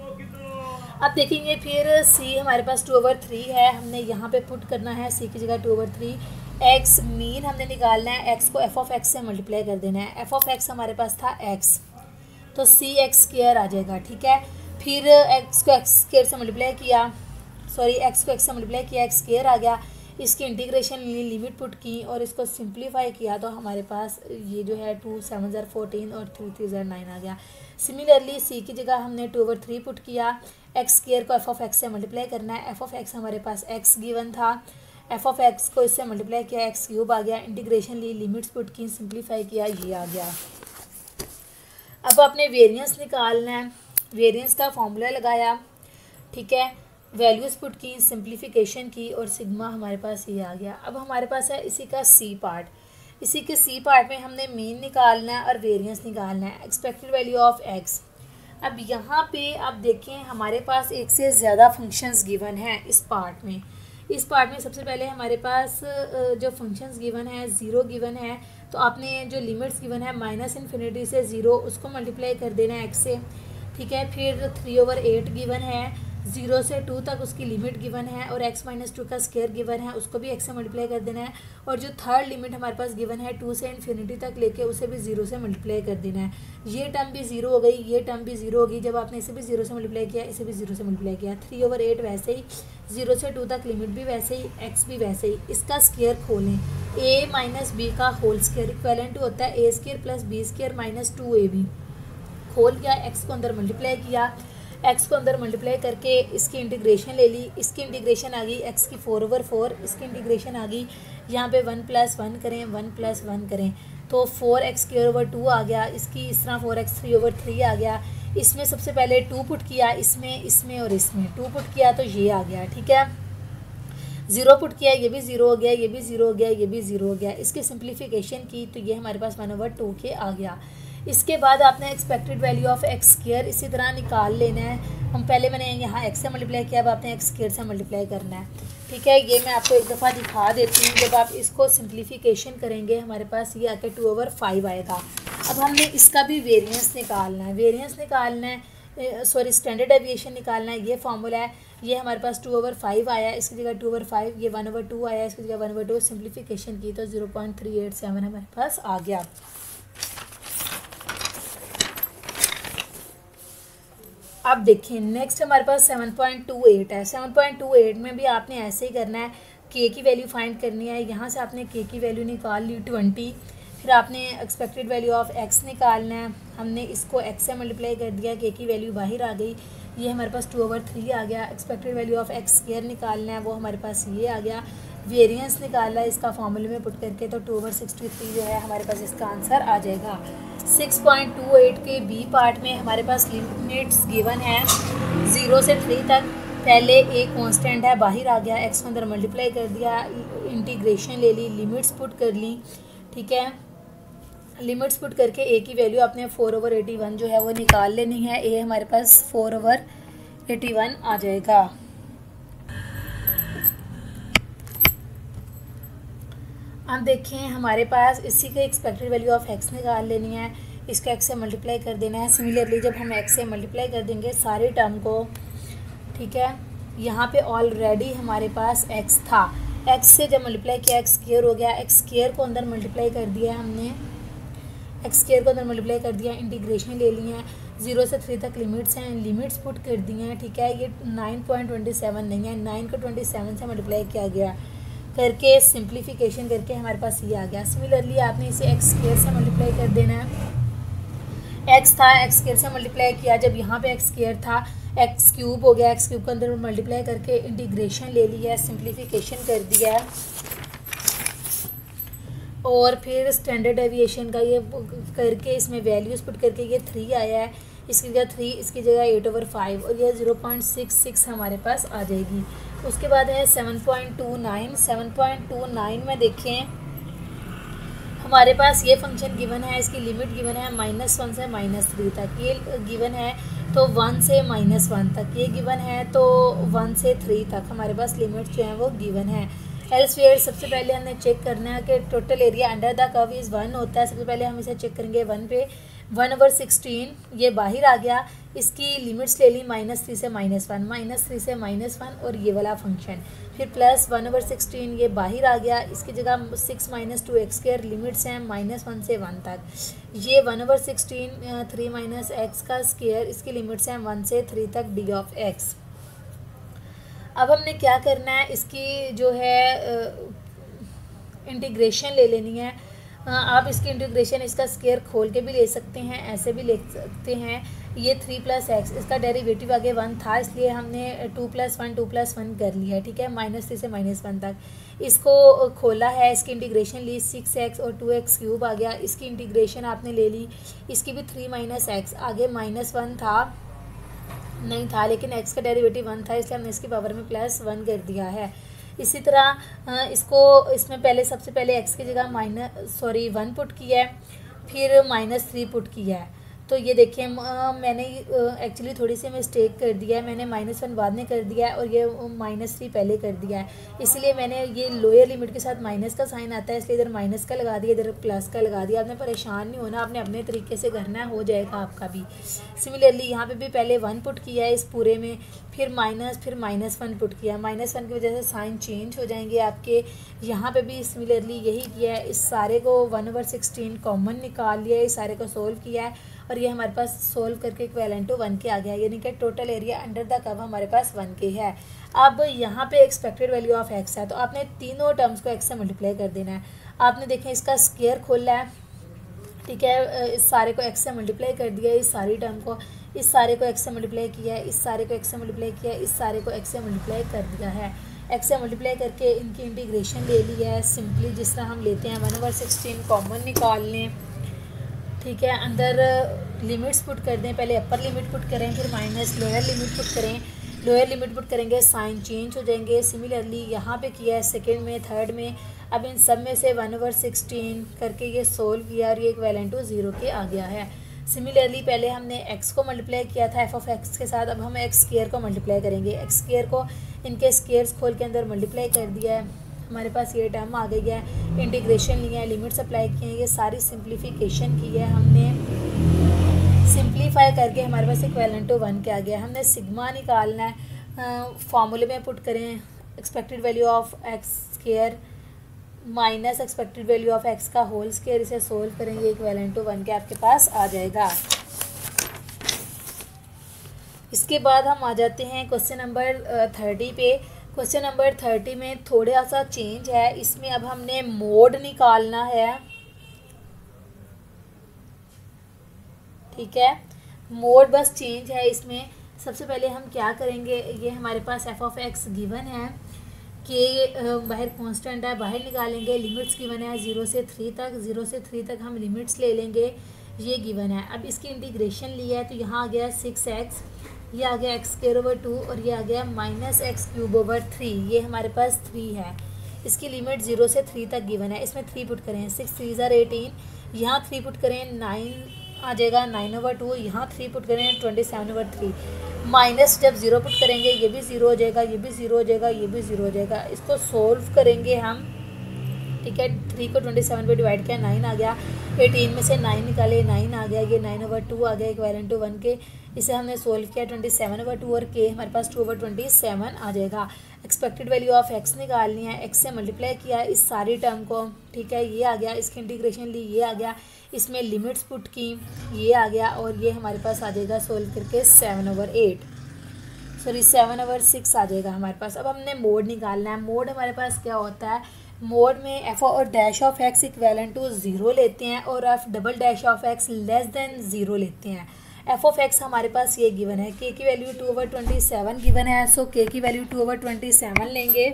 Speaker 1: अब देखेंगे फिर C हमारे पास 2/3 है, हमने यहाँ पे पुट करना है C की जगह 2/3। x मीन हमने निकालना है, x को f(x) से मल्टीप्लाई कर देना है। f(x) हमारे पास था x, तो cx² आ जाएगा, ठीक है। फिर x को x² से मल्टीप्लाई किया, सॉरी x को x से मल्टीप्लाई किया, x² आ गया। इसकी इंटीग्रेशन लिमिट पुट की और इसको सिंप्लीफाई किया तो हमारे पास ये जो है 2 × 7 = 14 और 3 × 3 = 9 आ गया। सिमिलरली C की जगह हमने 2/3 पुट किया, x² को f(x) से मल्टीप्लाई करना है। f(x) हमारे पास x गिवन था, f(x) को इससे मल्टीप्लाई किया, x³ आ गया। इंटीग्रेशन ली, लिमिट्स पुट की, सिंप्लीफाई किया, ये आ गया। अब आपने वेरिएंस निकालना है, वेरिएंस का फॉर्मूला लगाया, ठीक है, वैल्यूज़ पुट की, सिंप्लीफिकेशन की और सिग्मा हमारे पास ये आ गया। अब हमारे पास है इसी का C पार्ट। इसी के C पार्ट में हमने मीन निकालना है और वेरिएंस निकालना है, एक्सपेक्टेड वैल्यू ऑफ x। अब यहाँ पे आप देखें हमारे पास एक से ज़्यादा फंक्शंस गिवन है इस पार्ट में। इस पार्ट में सबसे पहले हमारे पास जो फंक्शंस गिवन है, 0 गिवन है, तो आपने जो लिमिट्स गिवन है -∞ से 0 उसको मल्टीप्लाई कर देना है x से, ठीक है। फिर 3/8 गिवन है, 0 से 2 तक उसकी लिमिट गिवन है और x - 2 का स्क्वायर गिवन है, उसको भी x से मल्टीप्लाई कर देना है। और जो थर्ड लिमिट हमारे पास गिवन है 2 से ∞ तक लेके उसे भी 0 से मल्टीप्लाई कर देना है। ये टर्म भी 0 हो गई, ये टर्म भी 0 होगी जब आपने इसे भी 0 से मल्टीप्लाई किया, इसे भी 0 से मल्टीप्लाई किया। 3/8 वैसे ही, 0 से 2 तक लिमिट भी वैसे ही, x भी वैसे ही। इसका स्क्वायर खोलें, a - b का होल स्क्वायर इक्वलेंट होता है a² + b² - 2ab। खोल किया, x को अंदर मल्टीप्लाई किया, x को अंदर मल्टीप्लाई करके इसकी इंटीग्रेशन ले ली। इसकी इंटीग्रेशन आ गई x की 4/4, इसकी इंटीग्रेशन आ गई, यहाँ पे 1 + 1 करें, 1 + 1 करें तो 4x² आ गया। इसकी इस तरह 4x 3/3 आ गया। इसमें सबसे पहले 2 पुट किया, इसमें और इसमें 2 पुट किया तो ये आ गया, ठीक है। 0 पुट किया, ये भी 0 हो गया, ये भी 0 हो गया, ये भी 0 हो गया। इसकी सिंप्लीफिकेशन की तो ये हमारे पास 1/2 के आ गया। इसके बाद आपने एक्सपेक्टेड वैल्यू ऑफ x² इसी तरह निकाल लेना है। हम पहले मैंने यहाँ x से मल्टीप्लाई किया, अब आपने x² से मल्टीप्लाई करना है, ठीक है। ये मैं आपको एक दफ़ा दिखा देती हूँ। जब आप इसको सिंप्लीफिकेशन करेंगे हमारे पास ये आके 2/5 आएगा। अब हमने इसका भी वेरिएंस निकालना है, वेरिएंस निकालना है, सॉरी स्टैंडर्ड डेविएशन निकालना है। ये फार्मूला है, ये हमारे पास 2/5 आया, इसकी जगह 2/5, ये 1/2 आया, इसकी जगह 1/2। सिंप्लीफिकेशन की तो 0.387 हमारे पास आ गया। अब देखिए नेक्स्ट हमारे पास 7.28 है। 7.28 में भी आपने ऐसे ही करना है, k की वैल्यू फाइंड करनी है। यहाँ से आपने k की वैल्यू निकाल ली 20, फिर आपने एक्सपेक्टेड वैल्यू ऑफ x निकालना है। हमने इसको x से मल्टीप्लाई कर दिया, k की वैल्यू बाहर आ गई, ये हमारे पास 2/3 आ गया। एक्सपेक्टेड वैल्यू ऑफ x² निकालना है, वो हमारे पास ये आ गया। वेरिएंस निकालना है इसका फॉर्मूले में पुट करके तो 2/63 जो है हमारे पास इसका आंसर आ जाएगा। 6.28 के बी पार्ट में हमारे पास लिमिट्स गिवन है 0 से 3 तक। पहले एक कांस्टेंट है, बाहर आ गया, x को अंदर मल्टीप्लाई कर दिया, इंटीग्रेशन ले ली, लिमिट्स पुट कर ली, ठीक है। लिमिट्स पुट करके a की वैल्यू आपने 4/81 जो है वो निकाल लेनी है। a हमारे पास 4/81 आ जाएगा। अब देखें हमारे पास इसी के एक्सपेक्टेड वैल्यू ऑफ x निकाल लेनी है, इसको x से मल्टीप्लाई कर देना है। सिमिलरली जब हम x से मल्टीप्लाई कर देंगे सारे टर्म को, ठीक है, यहाँ पे ऑलरेडी हमारे पास x था, x से जब मल्टीप्लाई किया x² हो गया, x² को अंदर मल्टीप्लाई कर दिया हमने, x² को अंदर मल्टीप्लाई कर दिया, इंटीग्रेशन ले ली है। 0 से 3 तक लिमिट्स हैं, लिमिट्स पुट कर दी हैं, ठीक है। ये 9.27 नहीं है, 9 को 27 से मल्टीप्लाई किया गया करके सिंप्लीफिकेशन करके हमारे पास ये आ गया। सिमिलरली आपने इसे x² से मल्टीप्लाई कर देना है। एक्स था, एक्स स्क्वायर से मल्टीप्लाई किया, जब यहाँ पे एक्स स्क्वायर था एक्स क्यूब हो गया, एक्स क्यूब के अंदर मल्टीप्लाई करके इंटीग्रेशन ले लिया है, सिंप्लीफिकेशन कर दिया है, और फिर स्टैंडर्ड डेविएशन का ये करके इसमें वैल्यूज़ पुट करके ये 3 आया है, इसकी जगह 3, इसकी जगह 8/5 और ये 0.66 हमारे पास आ जाएगी। उसके बाद है 7.29। 7.29 में देखें हमारे पास ये फंक्शन गिवन है, इसकी लिमिट गिवन है -1 से -3 तक, ये गिवन है तो 1 से -1 तक, ये गिवन है तो 1 से 3 तक हमारे पास लिमिट जो है वो गिवन है। एल्सवेयर सबसे पहले हमने चेक करना है कि total area under the curve is 1 होता है। सबसे पहले हम इसे चेक करेंगे 1 पे, 1/16 ये बाहर आ गया, इसकी लिमिट्स ले ली -3 से -1, -3 से -1 और ये वाला फंक्शन, फिर प्लस 1/16 ये बाहर आ गया, इसकी जगह 6 - 2x², लिमिट्स हैं -1 से 1 तक, ये 1/16 3 - x का स्क्वायर, इसकी लिमिट्स हैं 1 से 3 तक d ऑफ x। अब हमने क्या करना है, इसकी जो है इंटीग्रेशन ले लेनी है। आप इसकी इंटीग्रेशन इसका स्क्वायर खोल के भी ले सकते हैं, ऐसे भी ले सकते हैं। ये 3 + x, इसका डेरिवेटिव आगे 1 था इसलिए हमने 2 + 1 2 + 1 कर लिया है, ठीक है, -3 से -1 तक। इसको खोला है, इसकी इंटीग्रेशन ली, 6x और 2x³ आ गया, इसकी इंटीग्रेशन आपने ले ली, इसकी भी 3 - x, आगे -1 था नहीं था लेकिन x का डेरिवेटिव 1 था इसलिए हमने इसकी पावर में +1 कर दिया है। इसी तरह इसको इसमें पहले सबसे पहले x की जगह 1 पुट किया है, फिर -3 पुट किया है, तो ये देखिए मैंने एक्चुअली थोड़ी सी मिस्टेक कर दिया है, मैंने -1 बाद में कर दिया है और ये -3 पहले कर दिया है, इसलिए मैंने ये लोअर लिमिट के साथ माइनस का साइन आता है इसलिए इधर माइनस का लगा दिया, इधर प्लस का लगा दिया। आपने परेशान नहीं होना, आपने अपने तरीके से करना हो जाएगा आपका भी। सिमिलरली यहाँ पे भी पहले 1 पुट किया है इस पूरे में, फिर -1 पुट किया, -1 की वजह से साइन चेंज हो जाएंगे आपके। यहाँ पे भी सिमिलरली यही किया है, इस सारे को 1/16 कॉमन निकाल लिया है, इस सारे को सोल्व किया है और ये हमारे पास सोल्व करके इक्विवेलेंट टू 1 के आ गया, यानी कि total area under the curve हमारे पास 1 के है। अब यहाँ पे एक्सपेक्टेड वैल्यू ऑफ x है तो आपने तीनों टर्म्स को x से मल्टीप्लाई कर देना है। आपने देखें इसका स्क्वायर खोला है, ठीक है, इस सारे को x से मल्टीप्लाई कर दिया, इस सारी टर्म को, इस सारे को x से मल्टीप्लाई किया है, इस सारे को x से मल्टीप्लाई किया है, इस सारे को x से मल्टीप्लाई कर दिया है। x से मल्टीप्लाई करके इनकी इंटीग्रेशन ले लिया है, सिंपली जिस तरह हम लेते हैं 1/16 कॉमन निकाल लें, ठीक है, अंदर लिमिट्स पुट कर दें, पहले अपर लिमिट पुट करें फिर माइनस लोअर लिमिट पुट करें, लोअर लिमिट पुट करेंगे साइन चेंज हो जाएंगे। सिमिलरली यहाँ पे किया है सेकंड में, थर्ड में, अब इन सब में से 1/16 करके ये सोल्व किया और ये इक्विवेलेंट टू 0 के आ गया है। सिमिलरली पहले हमने x को मल्टीप्लाई किया था f(x) के साथ, अब हम x² को मल्टीप्लाई करेंगे, x² को इनके स्क्वेयर्स खोल के अंदर मल्टीप्लाई कर दिया है, हमारे पास ये टर्म आ गई है, इंटीग्रेशन लिया है, लिमिट्स अप्लाई किए हैं, ये सारी सिंप्लीफिकेशन की है हमने, सिंप्लीफाई करके हमारे पास इक्विवेलेंट टू 1 के आ गया। हमने सिग्मा निकालना है, फार्मूले में पुट करें expected value of x² minus expected value of x का होल स्क्वायर, इसे सोल्व करेंगे इक्विवेलेंट टू 1 के आपके पास आ जाएगा। इसके बाद हम आ जाते हैं क्वेश्चन नंबर 30 पे। क्वेश्चन नंबर 30 में थोड़ा सा चेंज है, इसमें अब हमने मोड निकालना है, ठीक है, मोड बस चेंज है इसमें। सबसे पहले हम क्या करेंगे, ये हमारे पास f(x) गिवन है कि बाहर कांस्टेंट है, बाहर निकालेंगे, लिमिट्स गिवन है 0 से 3 तक, 0 से 3 तक हम लिमिट्स ले लेंगे, ये गिवन है। अब इसकी इंटीग्रेशन लिया है तो यहाँ आ गया 6x, ये आ गया x²/2 और ये आ गया -x³/3, ये हमारे पास 3 है, इसकी लिमिट 0 से 3 तक गिवन है। इसमें 3 पुट करें, 6 3 = 18, यहाँ 3 पुट करें 9 आ जाएगा 9/2, यहाँ 3 पुट करें 27/3, माइनस जब 0 पुट करेंगे ये भी 0 हो जाएगा, ये भी 0 हो जाएगा, ये भी 0 हो जाएगा। इसको सोल्व करेंगे हम, ठीक है, 3 को 27 पे डिवाइड किया 9 आ गया, 18 में से 9 निकाले 9 आ गया, ये 9/2 आ गया इक्विवेलेंट टू 1 के, इसे हमने सोल्व किया 27/2 और के हमारे पास 2/27 आ जाएगा। एक्सपेक्टेड वैल्यू ऑफ x निकालनी है, x से मल्टीप्लाई किया है इस सारी टर्म को, ठीक है, ये आ गया, इसकी इंटीग्रेशन ली, ये आ गया, इसमें लिमिट्स पुट की, ये आ गया और ये हमारे पास आ जाएगा सोल्व करके 7/6 आ जाएगा हमारे पास। अब हमने मोड निकालना है, मोड हमारे पास क्या होता है, मोड में एफ और dash of X equivalent to 0 लेते हैं और F double dash of X less than 0 लेते हैं। एफ ऑफ एक्स हमारे पास ये गिवन है, के की वैल्यू 2/27 गिवन है, सो के की वैल्यू 2/27 लेंगे।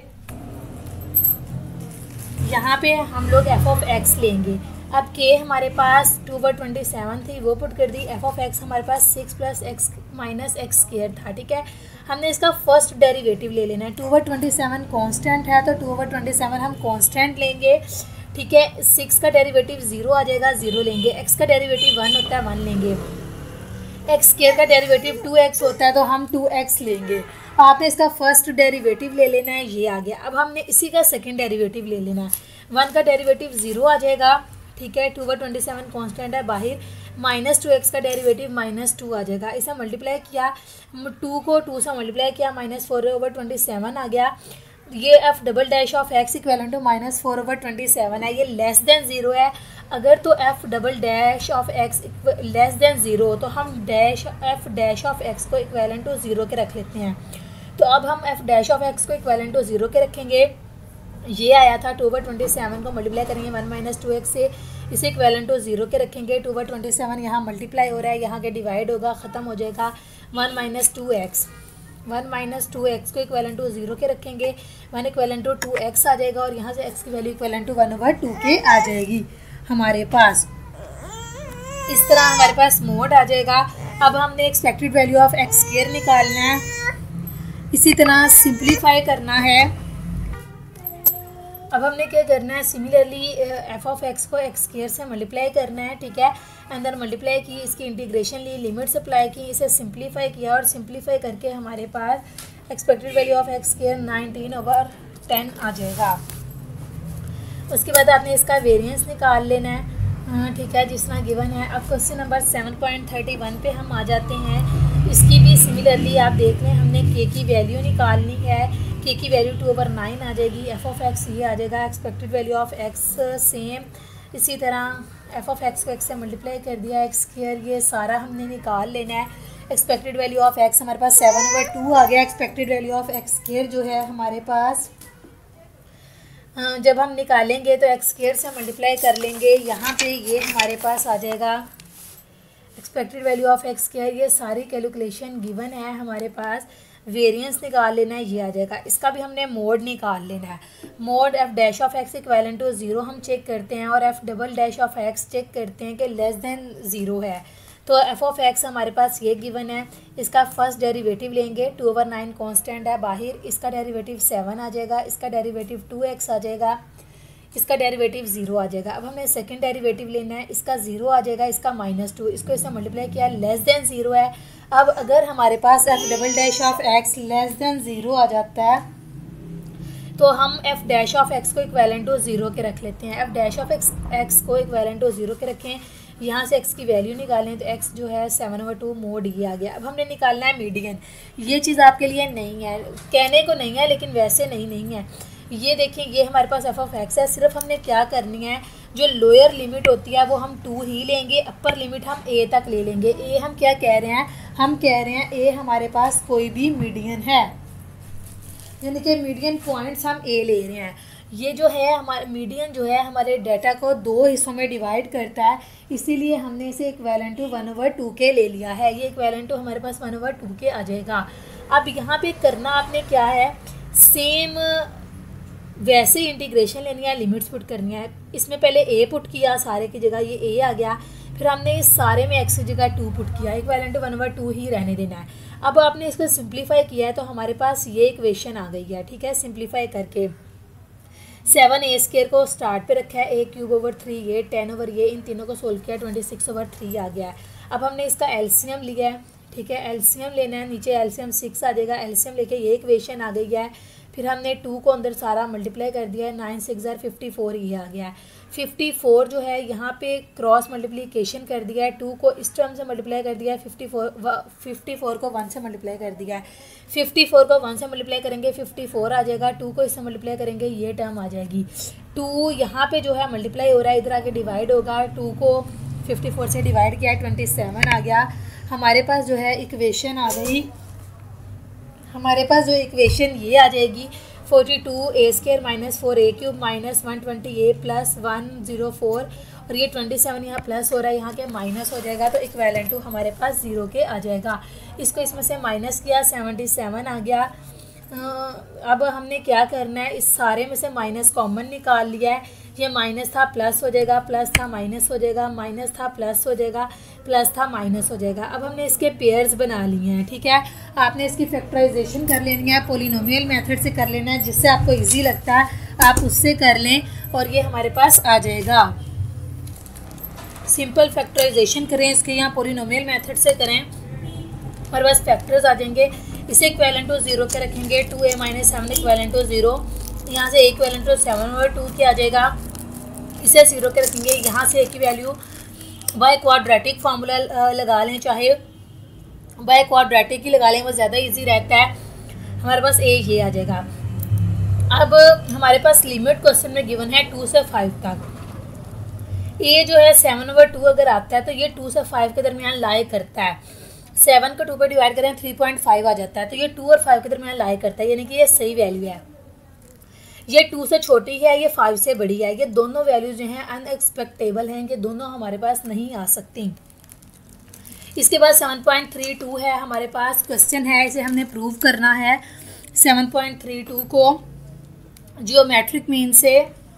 Speaker 1: यहाँ पे हम लोग एफ ऑफ एक्स लेंगे। अब के हमारे पास 2/27 थी, वो पुट कर दी। एफ ऑफ एक्स हमारे पास 6 + x - x² था, ठीक है। हमने इसका फर्स्ट डेरिवेटिव ले लेना है। 2/27 कांस्टेंट है तो 2/27 हम कांस्टेंट लेंगे, ठीक है। 6 का डेरिवेटिव 0 आ जाएगा, 0 लेंगे। x का डेरिवेटिव 1 होता है, 1 लेंगे। x² का डेरिवेटिव 2x होता है तो हम 2x लेंगे। आपने इसका फर्स्ट डेरिवेटिव ले लेना है, ये आ गया। अब हमने इसी का सेकंड डेरिवेटिव ले लेना है। 1 का डेरिवेटिव 0 आ जाएगा, ठीक है। 2/27 कांस्टेंट है बाहर, -2x का डेरिवेटिव -2 आ जाएगा। इसे मल्टीप्लाई किया, 2 को 2 से मल्टीप्लाई किया, -4/27 आ गया। ये F double dash of X equivalent to -4/27 है, ये लेस देन 0 है। अगर तो F double dash of X less than 0 हो तो हम एफ डैश ऑफ एक्स को इक्वेलेंट टू 0 के रख लेते हैं। तो अब हम एफ डैश ऑफ एक्स को इक्वेलेंट टू 0 के रखेंगे। ये आया था 2/27 को मल्टीप्लाई करेंगे 1 - 2x से, इसे इक्वेलेंट टू 0 के रखेंगे। 2/27 यहाँ मल्टीप्लाई हो रहा है, यहाँ के डिवाइड होगा, ख़त्म हो जाएगा। 1 - 2x, 1 - 2x को इक्वेलेंट टू 0 के रखेंगे। 1 इक्वेलेंट टू 2x आ जाएगा और यहाँ से x की वैल्यू इक्वेलेंट टू 1/2 के आ जाएगी हमारे पास। इस तरह हमारे पास मोड आ जाएगा। अब हमने एक्सपेक्टेड वैल्यू ऑफ x² निकालना है, इसी तरह सिंप्लीफाई करना है। अब हमने क्या करना है, सिमिलरली एफ ऑफ एक्स को x² से मल्टीप्लाई करना है, ठीक है। अंदर मल्टीप्लाई की, इसकी इंटीग्रेशन ली, लिमिट्स अप्लाई की, इसे सिंप्लीफाई किया और सिंप्लीफाई करके हमारे पास एक्सपेक्टेड वैल्यू ऑफ x² 19/10 आ जाएगा। उसके बाद आपने इसका वेरिएंस निकाल लेना है, ठीक है, जिस तरह गिवन है। अब क्वेश्चन नंबर 7.31 पे हम आ जाते हैं। इसकी भी सिमिलरली आप देख लें, हमने के की वैल्यू निकालनी है। के की वैल्यू 2/9 आ जाएगी। एफ ऑफ एक्स ये आ जाएगा, expected value of X same. इसी तरह एफ ऑफ एक्स को एक्स से मल्टीप्लाई कर दिया, x², ये सारा हमने निकाल लेना है। एक्सपेक्टेड वैल्यू ऑफ एक्स हमारे पास 7/2 आ गया। एक्सपेक्टेड वैल्यू ऑफ x² जो है हमारे पास जब हम निकालेंगे तो x² से मल्टीप्लाई कर लेंगे, यहाँ पे ये हमारे पास आ जाएगा एक्सपेक्टेड वैल्यू ऑफ x²। ये सारी कैलकुलेशन गिवन है हमारे पास। वेरिएंस निकाल लेना है, ये आ जाएगा। इसका भी हमने मोड निकाल लेना है। Mode F dash of X equivalent to 0 हम चेक करते हैं और F double dash of X check करते हैं कि लेस देन 0 है। तो एफ ऑफ एक्स हमारे पास ये गिवन है। इसका फर्स्ट डेरिवेटिव लेंगे, 2/9 कांस्टेंट है बाहर, इसका डेरिवेटिव 7 आ जाएगा, इसका डेरिवेटिव 2x आ जाएगा, इसका डेरिवेटिव 0 आ जाएगा। अब हमने सेकंड डेरिवेटिव लेना है, इसका 0 आ जाएगा, इसका -2, इसको इससे मल्टीप्लाई किया, लेस देन 0 है। अब अगर हमारे पास F double dash of X less than 0 आ जाता है तो हम एफ डैश ऑफ एक्स को इक्वेलेंट टू 0 के रख लेते हैं। एफ डैश ऑफ एक्स को इक्वेलेंट टू 0 के रखें, यहाँ से x की वैल्यू निकालें तो x जो है 7/2 मोड ये आ गया। अब हमने निकालना है मीडियन। ये चीज़ आपके लिए नहीं है, कहने को नहीं है लेकिन वैसे नहीं है। ये देखिए, ये हमारे पास एफ ऑफ एक्स है। सिर्फ हमने क्या करनी है, जो लोअर लिमिट होती है वो हम 2 ही लेंगे, अपर लिमिट हम a तक ले लेंगे। a हम क्या कह रहे हैं, हम कह रहे हैं a हमारे पास कोई भी मीडियन है, यानी कि मीडियन पॉइंट्स हम a ले रहे हैं। ये जो है हमारा मीडियन जो है हमारे डाटा को 2 हिस्सों में डिवाइड करता है, इसीलिए हमने इसे इक्वेलेंट टू 1/2 के ले लिया है। ये इक्वेलेंट टू हमारे पास 1/2 के आ जाएगा। अब यहाँ पे करना आपने क्या है, सेम वैसे इंटीग्रेशन लेनी है, लिमिट्स पुट करनी है। इसमें पहले a पुट किया, सारे की जगह ये a आ गया, फिर हमने इस सारे में x की जगह 2 पुट किया, इक्वेलेंट टू 1/2 ही रहने देना है। अब आपने इसको सिंप्लीफाई किया है तो हमारे पास ये इक्वेशन आ गई है, ठीक है। सिंप्लीफाई करके 7a² को स्टार्ट पे रखा है, a³/3 ये 10/, ये इन तीनों को सोल्व किया, 26/3 आ गया है। अब हमने इसका एलसीएम लिया है, ठीक है। एलसीएम लेना है, नीचे एलसीएम 6 आ जाएगा। एलसीएम लेके ये इक्वेशन आ गई है। फिर हमने 2 को अंदर सारा मल्टीप्लाई कर दिया है, 9 6 54 ये आ गया है। 54 जो है यहाँ पे क्रॉस मल्टीप्लिकेशन कर दिया है, 2 को इस टर्म से मल्टीप्लाई कर दिया है, 54 को 1 से मल्टीप्लाई कर दिया है। 54 को 1 से मल्टीप्लाई करेंगे 54 आ जाएगा, 2 को इससे मल्टीप्लाई करेंगे ये टर्म आ जाएगी। 2 यहाँ पे जो है मल्टीप्लाई हो रहा है, इधर आके डिवाइड होगा, 2 को 54 से डिवाइड किया, 27 आ गया। हमारे पास जो है इक्वेशन आ गई, हमारे पास जो इक्वेशन ये आ जाएगी 42 A square minus 4 A cube minus 120 A plus 104 और ये 27 यहाँ प्लस हो रहा है, यहाँ के माइनस हो जाएगा तो इक्विवेलेंट टू हमारे पास 0 के आ जाएगा। इसको इसमें से माइनस किया 77 आ गया। अब हमने क्या करना है, इस सारे में से माइनस कॉमन निकाल लिया है। ये माइनस था प्लस हो जाएगा, प्लस था माइनस हो जाएगा, माइनस था प्लस हो जाएगा, प्लस था माइनस हो जाएगा। अब हमने इसके पेयर्स बना लिए हैं, ठीक है। आपने इसकी फैक्टराइजेशन कर लेनी है, पॉलिनोमियल मेथड से कर लेना है, जिससे आपको इजी लगता है आप उससे कर लें और ये हमारे पास आ जाएगा। सिंपल फैक्टराइजेशन करें इसके, यहाँ पॉलिनोमियल मेथड से करें और बस फैक्टर्स आ जाएंगे। इसे इक्विवेलेंट टू 0 के रखेंगे, 2a माइनस 7 इक्विवेलेंट टू 0, यहाँ से a इक्विवेलेंट टू 7/2 के आ जाएगा। इसे 0 के रखेंगे, यहाँ से a की वैल्यू बाय क्वाड्रेटिक फार्मूला लगा लें, चाहे बाय क्वाड्रेटिक ही लगा लें, वो ज़्यादा इजी रहता है। हमारे पास a ये आ जाएगा। अब हमारे पास लिमिट क्वेश्चन में गिवन है 2 से 5 तक। a जो है 7/2 अगर आता है तो ये 2 से 5 के दरमियान लाई करता है। 7 को 2 पे डिवाइड करें 3.5 आ जाता है, तो ये 2 और 5 के दरमियान लाई करता है, यानी कि ये सही वैल्यू है। ये 2 से छोटी है, ये 5 से बड़ी है। ये दोनों वैल्यूज जो हैं अनएक्सपेक्टेबल हैं, कि दोनों हमारे पास नहीं आ सकती। इसके बाद 7.32 है हमारे पास, क्वेश्चन है, इसे हमने प्रूव करना है। 7.32 को जियोमेट्रिक मीन से,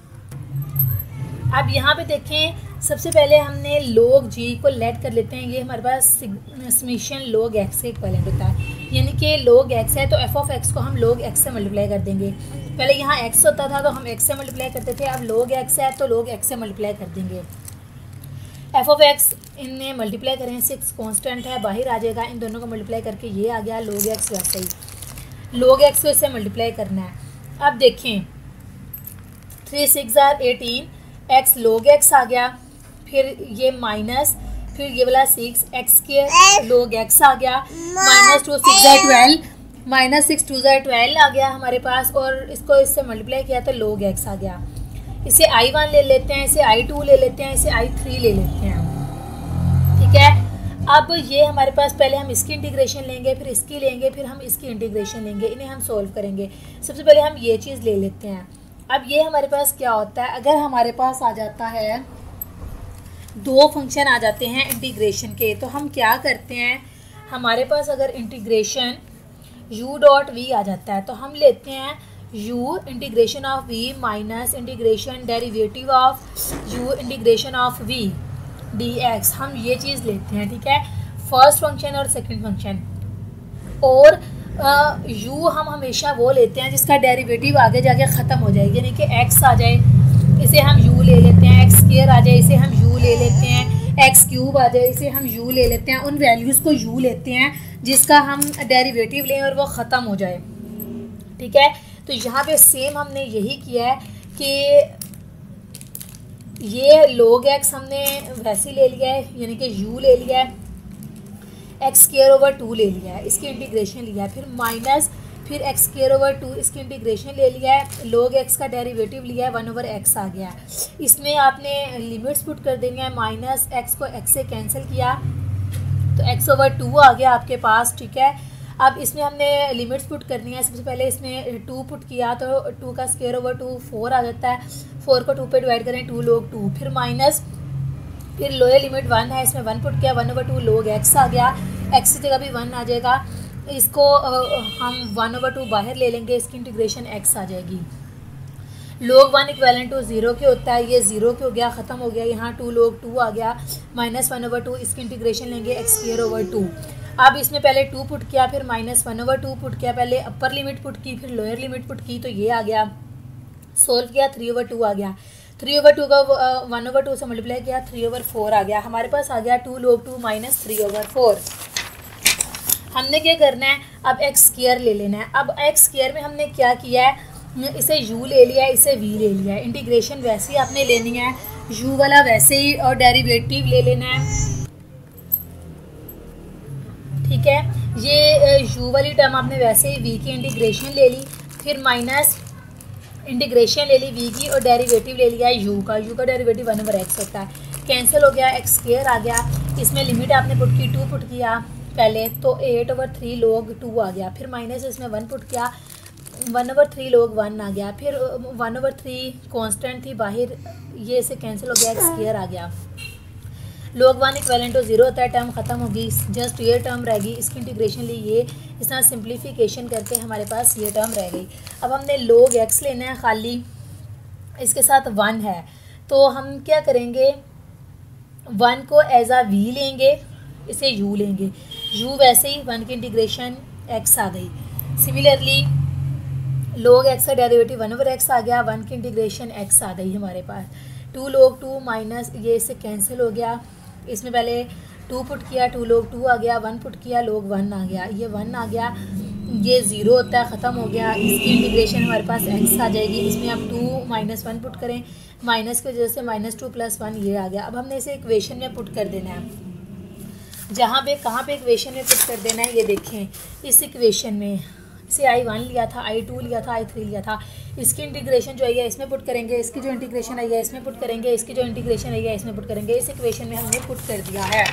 Speaker 1: अब यहाँ पे देखें, सबसे पहले हमने log g को लेट कर लेते हैं। ये हमारे पास समेशन log x से इक्विवेलेंट होता है, यानी कि log x है तो f ऑफ x को हम log x से मल्टीप्लाई कर देंगे। पहले यहाँ x होता था तो हम x से मल्टीप्लाई करते थे, अब log x है तो log x से मल्टीप्लाई कर देंगे। f ऑफ x इनमें मल्टीप्लाई करें, 6 कांस्टेंट है, बाहर आ जाएगा। इन दोनों को मल्टीप्लाई करके ये आ गया log x, वैसे ही log x को इससे मल्टीप्लाई करना है। अब देखें 3 6 18, x log x आ गया, फिर ये माइनस, फिर ये वाला 6 x के log x आ गया, माइनस 2 6 12, माइनस 6 2 12 आ गया हमारे पास, और इसको इससे मल्टीप्लाई किया तो log x आ गया। इसे I1 ले लेते हैं, इसे I2 ले लेते हैं, इसे I3 ले लेते हैं, ठीक है। अब ये हमारे पास, पहले हम इसकी इंटीग्रेशन लेंगे, फिर इसकी लेंगे, फिर हम इसकी इंटीग्रेशन लेंगे, इन्हें हम सोल्व करेंगे। सबसे पहले हम ये चीज़ ले लेते हैं। अब ये हमारे पास क्या होता है, अगर हमारे पास आ जाता है 2 फंक्शन आ जाते हैं इंटीग्रेशन के, तो हम क्या करते हैं, हमारे पास अगर इंटीग्रेशन u डॉट v आ जाता है तो हम लेते हैं u integration of v minus integration derivative of u integration of v dx, हम ये चीज़ लेते हैं, ठीक है। फर्स्ट फंक्शन और सेकंड फंक्शन, और u हम हमेशा वो लेते हैं जिसका डेरिवेटिव आगे जाके ख़त्म हो जाए, यानी कि x आ जाए, इसे हम u ले लेते हैं, x स्क्वायर आ जाए, इसे हम u ले लेते हैं, x क्यूब आ जाए, इसे हम u ले लेते हैं। उन वैल्यूज़ को u लेते हैं जिसका हम डेरिवेटिव लें और वो ख़त्म हो जाए, ठीक है। तो यहाँ पे सेम हमने यही किया है कि ये log x हमने वैसे ले लिया है, यानी कि u ले लिया है, x स्क्वायर ओवर 2 ले लिया है, इसकी इंटीग्रेशन लिया है, फिर माइनस, फिर x स्क्वायर ओवर 2 इसकी इंटीग्रेशन ले लिया है, log x का डेरिवेटिव लिया है, 1/x आ गया है। इसमें आपने लिमिट्स पुट कर देंगे, माइनस x को x से कैंसिल किया तो x/2 आ गया आपके पास, ठीक है। अब इसमें हमने लिमिट्स पुट करनी है। सबसे पहले इसमें 2 पुट किया तो 2 का स्क्वायर ओवर 2 4 आ जाता है, 4 को 2 पे डिवाइड करें 2 log 2, फिर माइनस, फिर लोअर लिमिट 1 है, इसमें 1 पुट किया, 1/2 log x आ गया, x की जगह भी 1 आ जाएगा। इसको हम 1/2 बाहर ले लेंगे, इसकी इंटीग्रेशन x आ जाएगी। log 1 इक्विवेलेंट टू 0 के होता है, ये 0 के हो गया, ख़त्म हो गया। यहाँ 2 log 2 आ गया, माइनस 1/2, इसकी इंटीग्रेशन लेंगे x स्क्वायर ओवर 2। अब इसमें पहले 2 पुट किया, फिर माइनस 1/2 पुट किया, पहले अपर लिमिट पुट की, फिर लोअर लिमिट पुट की, तो ये आ गया। सोल्व किया 3/2 आ गया, 3/2 का 1/2 से मल्टीप्लाई किया, 3/4 आ गया। हमारे पास आ गया 2 log 2 माइनस 3/4। हमने क्या करना है, अब x स्क्वायर ले लेना है। अब x स्क्वायर में हमने क्या किया है, इसे u ले लिया है, इसे v ले लिया है। इंटीग्रेशन वैसे ही आपने लेनी है, u वाला वैसे ही, और डेरिवेटिव ले लेना है, ठीक है। ये u वाली टर्म आपने वैसे ही v की इंटीग्रेशन ले ली, फिर माइनस इंटीग्रेशन ले ली v की, और डेरिवेटिव ले लिया है u का डेरिवेटिव 1/x होता है, कैंसिल हो गया, x स्क्वायर आ गया। इसमें लिमिट आपने पुट की, 2 पुट किया पहले, तो 8/3 log 2 आ गया, फिर माइनस इसमें 1 पुट किया, 1/3 log 1 आ गया, फिर 1/3 कांस्टेंट थी बाहर, ये इसे कैंसिल हो गया, स्क्वायर आ गया। log 1 इक्वलेंट टू 0 होता है, टर्म ख़त्म होगी, जस्ट ये टर्म रहेगी, इसकी इंटीग्रेशन ली, ये इस तरह सिंप्लीफिकेशन करके हमारे पास ये टर्म रह गई। अब हमने log x लेना है खाली, इसके साथ 1 है, तो हम क्या करेंगे, 1 को एज आ v लेंगे, इसे u लेंगे, u वैसे ही 1 की इंटीग्रेशन x आ गई। सिमिलरली log x का डेरिवेटिव 1/x आ गया, 1 की इंटीग्रेशन x आ गई हमारे पास। 2 log 2 माइनस ये इससे कैंसिल हो गया, इसमें पहले 2 पुट किया, 2 log 2 आ गया, 1 पुट किया, log 1 आ गया, ये 1 आ गया, ये 0 होता है, ख़त्म हो गया, इसकी इंटीग्रेशन हमारे पास x आ जाएगी। इसमें आप 2 माइनस 1 पुट करें, माइनस की वजह से -2 + 1 ये आ गया। अब हमने इसे इक्वेशन में पुट कर देना है, जहाँ पे कहाँ पे इक्वेशन में पुट कर देना है, ये देखें, इस इक्वेशन में इसे I1 लिया था, I2 लिया था, I3 लिया था, इसकी इंटीग्रेशन जो है इसमें पुट करेंगे, इसकी जो इंटीग्रेशन है इसमें पुट करेंगे, इसकी जो इंटीग्रेशन है इसमें पुट करेंगे, इस इक्वेशन में हमने पुट कर दिया है,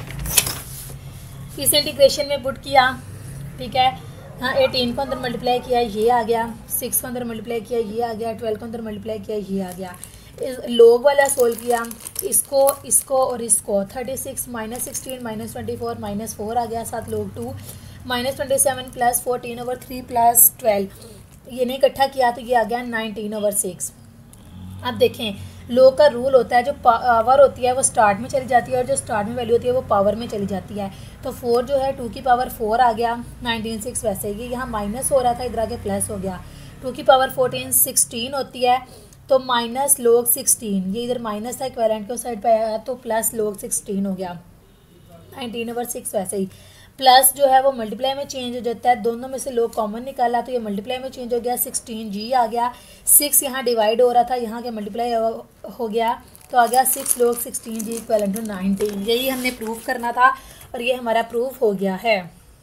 Speaker 1: इस इंटीग्रेशन में पुट किया, ठीक है। हाँ, 18 को अंदर मल्टीप्लाई किया, ये आ गया, 6 को अंदर मल्टीप्लाई किया, ये आ गया, 12 को अंदर मल्टीप्लाई किया, ये आ गया। log वाला सोल्व किया, इसको इसको और इसको, 36 -16 -24 -4 आ गया, साथ log 2 -27 + 14/3 + 12, ये नहीं इकट्ठा किया तो ये आ गया 19/6। अब देखें, log का रूल होता है, जो पावर होती है वो स्टार्ट में चली जाती है, और जो स्टार्ट में वैल्यू होती है वो पावर में चली जाती है। तो 4 जो है 2 की पावर 4 आ गया, 19/6 वैसे ही यहाँ माइनस हो रहा था, इधर आके प्लस हो गया, 2 की पावर 14 16 होती है, तो माइनस log 16, ये इधर माइनस था, इक्विवेलेंट के साइड पे आया तो प्लस log 16 हो गया, 19/6 वैसे ही। प्लस जो है वो मल्टीप्लाई में चेंज हो जाता है, दोनों में से log कॉमन निकाला तो ये मल्टीप्लाई में चेंज हो गया, 16g आ गया, 6 यहाँ डिवाइड हो रहा था, यहाँ के मल्टीप्लाई हो गया तो आ गया 6 log 16g इक्वलेंट टू 19। यही हमने प्रूफ करना था और ये हमारा प्रूफ हो गया है।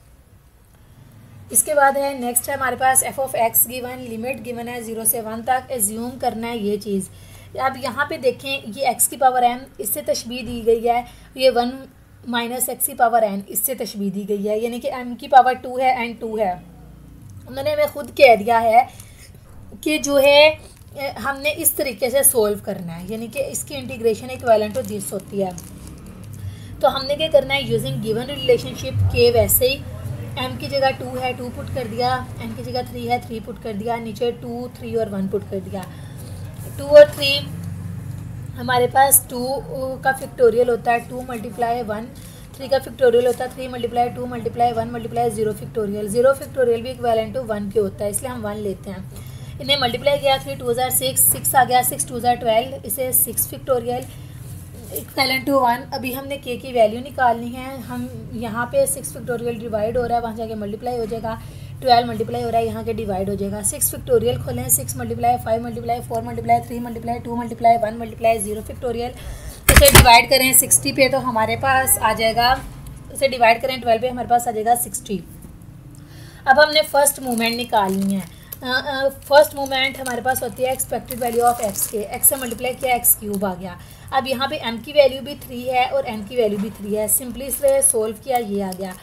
Speaker 1: इसके बाद है नेक्स्ट है हमारे पास f(x) गिवन, लिमिट गिवन है 0 से 1 तक, एज्यूम करना है ये चीज़। अब यहाँ पे देखें, ये x की पावर m, इससे तशबीह दी गई है, ये 1 - x की पावर n, इससे तशबीह दी गई है, यानी कि m की पावर 2 है, n 2 है। उन्होंने हमें खुद कह दिया है कि जो है हमने इस तरीके से सोल्व करना है, यानी कि इसकी इंटीग्रेशन इक्विवेलेंट टू दिस होती है। तो हमने क्या करना है, यूजिंग गिवन रिलेशनशिप के वैसे ही m की जगह 2 है, 2 पुट कर दिया, n की जगह 3 है, 3 पुट कर दिया, नीचे 2 3 और 1 पुट कर दिया। 2 और 3 हमारे पास 2 का फैक्टोरियल होता है 2 × 1, 3 का फैक्टोरियल होता है 3 × 2 × 1 × 0 फैक्टोरियल, 0 फैक्टोरियल भी इक्विवेलेंट टू 1 के होता है, इसलिए हम 1 लेते हैं। इन्हें मल्टीप्लाई किया, 3 2 6 6 आ गया, 6 2 12, इसे 6 फैक्टोरियल इक्विवेलेंट टू 1। अभी हमने k की वैल्यू निकालनी है, हम यहाँ पे 6 फैक्टोरियल डिवाइड हो रहा है, वहाँ जाके मल्टीप्लाई हो जाएगा, 12 मल्टीप्लाई हो रहा है, यहाँ के डिवाइड हो जाएगा। 6 फैक्टोरियल खोलें, 6 × 5 × 4 × 3 × 2 × 1 × 0 फैक्टोरियल, इसे डिवाइड करें 60 पे तो हमारे पास आ जाएगा, इसे डिवाइड करें 12 पे हमारे पास आ जाएगा 60। अब हमने फर्स्ट मूवमेंट निकालनी है। फर्स्ट मूवमेंट हमारे पास होती है एक्सपेक्टेड वैल्यू ऑफ x के, x से मल्टीप्लाई किया, x³ आ गया। अब यहाँ पे m की वैल्यू भी 3 है और n की वैल्यू भी 3 है, सिंपली से सोल्व किया, ये आ गया।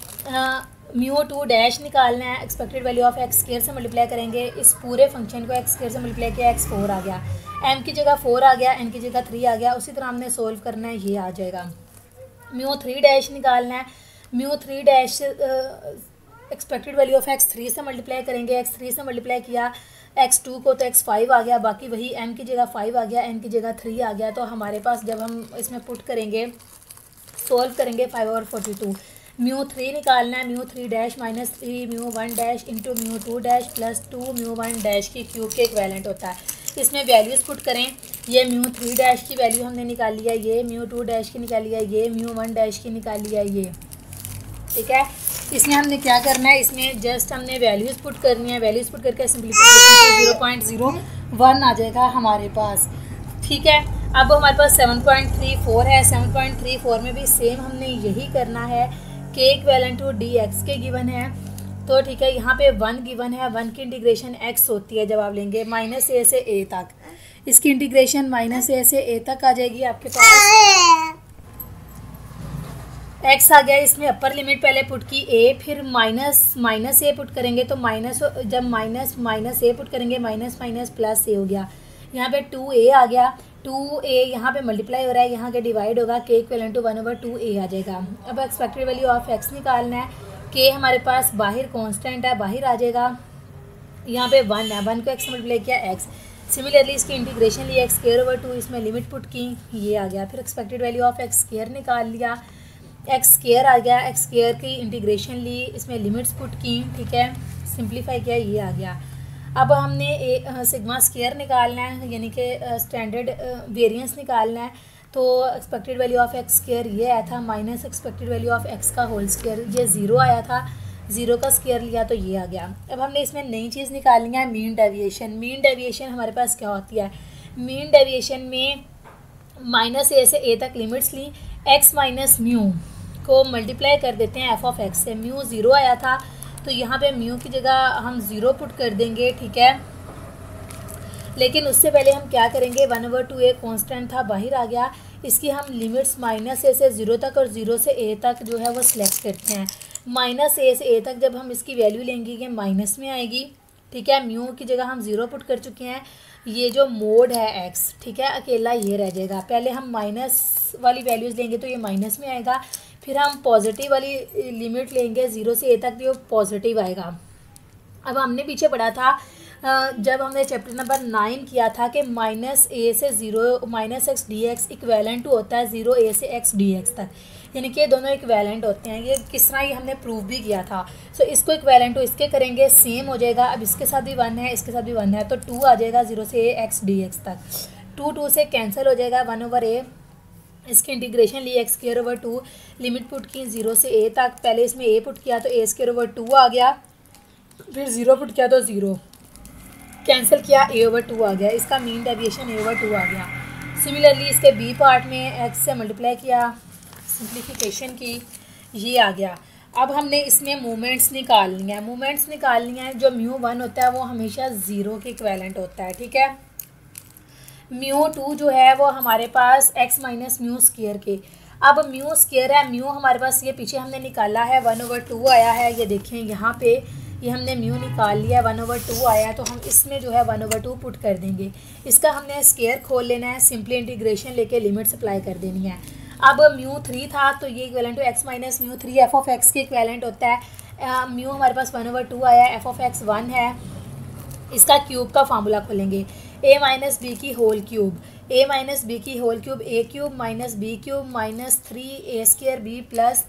Speaker 1: μ2 निकालना है, एक्सपेक्टेड वैल्यू ऑफ x² से मल्टीप्लाई करेंगे, इस पूरे फंक्शन को x² से मल्टीप्लाई किया, x4 आ गया, m की जगह 4 आ गया, n की जगह 3 आ गया, उसी तरह हमने सोल्व करना है, ये आ जाएगा। μ3 निकालना है, μ3 एक्सपेक्टेड वैल्यू ऑफ x3 से मल्टीप्लाई करेंगे, x3 से मल्टीप्लाई किया, x2 को तो x5 आ गया, बाकी वही m की जगह 5 आ गया, n की जगह 3 आ गया। तो हमारे पास जब हम इसमें पुट करेंगे, सोल्व करेंगे 5/42, μ3 निकालना है, μ3 - 3 μ1 इंटू μ2 प्लस 2 μ1 की क्यूब के इक्विवेलेंट होता है। इसमें वैल्यूज़ पुट करें, ये μ3 की वैल्यू हमने निकाली है, ये μ2 की निकाली है, ये μ1 की निकाली है, ये ठीक है। इसमें हमने क्या करना है, इसमें जस्ट हमने वैल्यूज़ पुट करनी है, वैल्यूज़ पुट करके सिंप्लीफिकेशन 0.01 आ जाएगा हमारे पास, ठीक है। अब हमारे पास 7.34 है, 7.34 में भी सेम हमने यही करना है, k इक्विवेलेंट टू dx के गिवन है, तो ठीक है। यहाँ पे 1 गिवन है, 1 की इंटीग्रेशन x होती है, जब आप लेंगे -a से a तक, इसकी इंटीग्रेशन -a से a तक आ जाएगी आपके पास। एक्स आ गया, इसमें अपर लिमिट पहले पुट की ए, फिर माइनस ए पुट करेंगे तो जब माइनस ए पुट करेंगे माइनस माइनस प्लस ए हो गया। यहाँ पे 2a आ गया, 2a यहाँ पे मल्टीप्लाई हो रहा है, यहाँ के डिवाइड होगा, k इक्वल टू 1/2a आ जाएगा। अब एक्सपेक्टेड वैल्यू ऑफ x निकालना है, k हमारे पास बाहर कांस्टेंट है, बाहर आ जाएगा, यहाँ पे 1 है, 1 को x मल्टीप्लाई किया x। सिमिलरली इसकी इंटीग्रेशन ली x²/2, इसमें लिमिट पुट की, ये आ गया। फिर एक्सपेक्टेड वैल्यू ऑफ x² निकाल लिया, x² आ गया, x² की इंटीग्रेशन ली, इसमें लिमिट्स पुट की, ठीक है, सिंप्लीफाई किया, ये आ गया। अब हमने सिग्मा स्क्वायर निकालना है, यानी कि स्टैंडर्ड वेरिएंस निकालना है। तो एक्सपेक्टेड वैल्यू ऑफ x² ये आया था minus expected value of x का होल स्क्वायर, ये 0 आया था, 0 का स्क्वायर लिया तो ये आ गया। अब हमने इसमें नई चीज़ निकालनी है, मीन डेविएशन। मीन डेविएशन हमारे पास क्या होती है? मीन डेविएशन में -a से a तक लिमिट्स ली, x माइनस म्यू को मल्टीप्लाई कर देते हैं f(x) से। म्यू 0 आया था तो यहाँ पे म्यू की जगह हम 0 पुट कर देंगे, ठीक है। लेकिन उससे पहले हम क्या करेंगे, 1/2a कांस्टेंट था, बाहर आ गया, इसकी हम लिमिट्स -a से 0 तक और 0 से a तक जो है वो सिलेक्ट करते हैं। -a से a तक जब हम इसकी वैल्यू लेंगे ये माइनस में आएगी, ठीक है। म्यू की जगह हम 0 पुट कर चुके हैं, ये जो मोड है x, ठीक है, अकेला ये रह जाएगा। पहले हम माइनस वाली वैल्यूज़ लेंगे तो ये माइनस में आएगा, फिर हम पॉजिटिव वाली लिमिट लेंगे 0 से a तक, जो पॉजिटिव आएगा। अब हमने पीछे पढ़ा था जब हमने चैप्टर नंबर 9 किया था कि -a से 0 -x dx इक्वेलेंट होता है 0a से x dx तक, यानी कि ये दोनों इक्वेलेंट होते हैं। ये किस तरह ये हमने प्रूव भी किया था। सो इसको इक्वेलेंट तो इसके करेंगे, सेम हो जाएगा। अब इसके साथ भी 1 है, इसके साथ भी 1 है, तो 2 आ जाएगा 0 से x dx तक। 2 से कैंसिल हो जाएगा, 1/a, इसकी इंटीग्रेशन ली x²/2, लिमिट पुट की 0 से a तक, पहले इसमें a पुट किया तो a² आ गया, फिर 0 पुट किया तो 0, कैंसिल किया a/2 आ गया, इसका मीन डेविएशन a/2 आ गया। सिमिलरली इसके b पार्ट में x से मल्टीप्लाई किया, सिंप्लीफिकेशन की, ये आ गया। अब हमने इसमें मूवमेंट्स निकालनी है। मूवमेंट्स निकालनी है, जो μ1 होता है वो हमेशा 0 के इक्वेलेंट होता है, ठीक है। μ2 जो है वो हमारे पास x माइनस म्यू स्क्वायर के। अब म्यू स्क्वायर है, म्यू हमारे पास ये पीछे हमने निकाला है 1/2 आया है, ये देखें यहाँ पे ये हमने म्यू निकाल लिया, 1/2 आया है, तो हम इसमें जो है 1/2 पुट कर देंगे। इसका हमने स्क्वायर खोल लेना है, सिंपली इंटीग्रेशन लेके लिमिट्स अप्लाई कर देनी है। अब μ3 था तो ये equivalent to x minus μ3 f(x) के इक्वेलेंट होता है। म्यू हमारे पास 1/2 आया, f(x) 1 है, इसका क्यूब का फार्मूला खोलेंगे, a माइनस बी की whole cube, a minus b की whole cube, a cube minus b cube minus 3a² b plus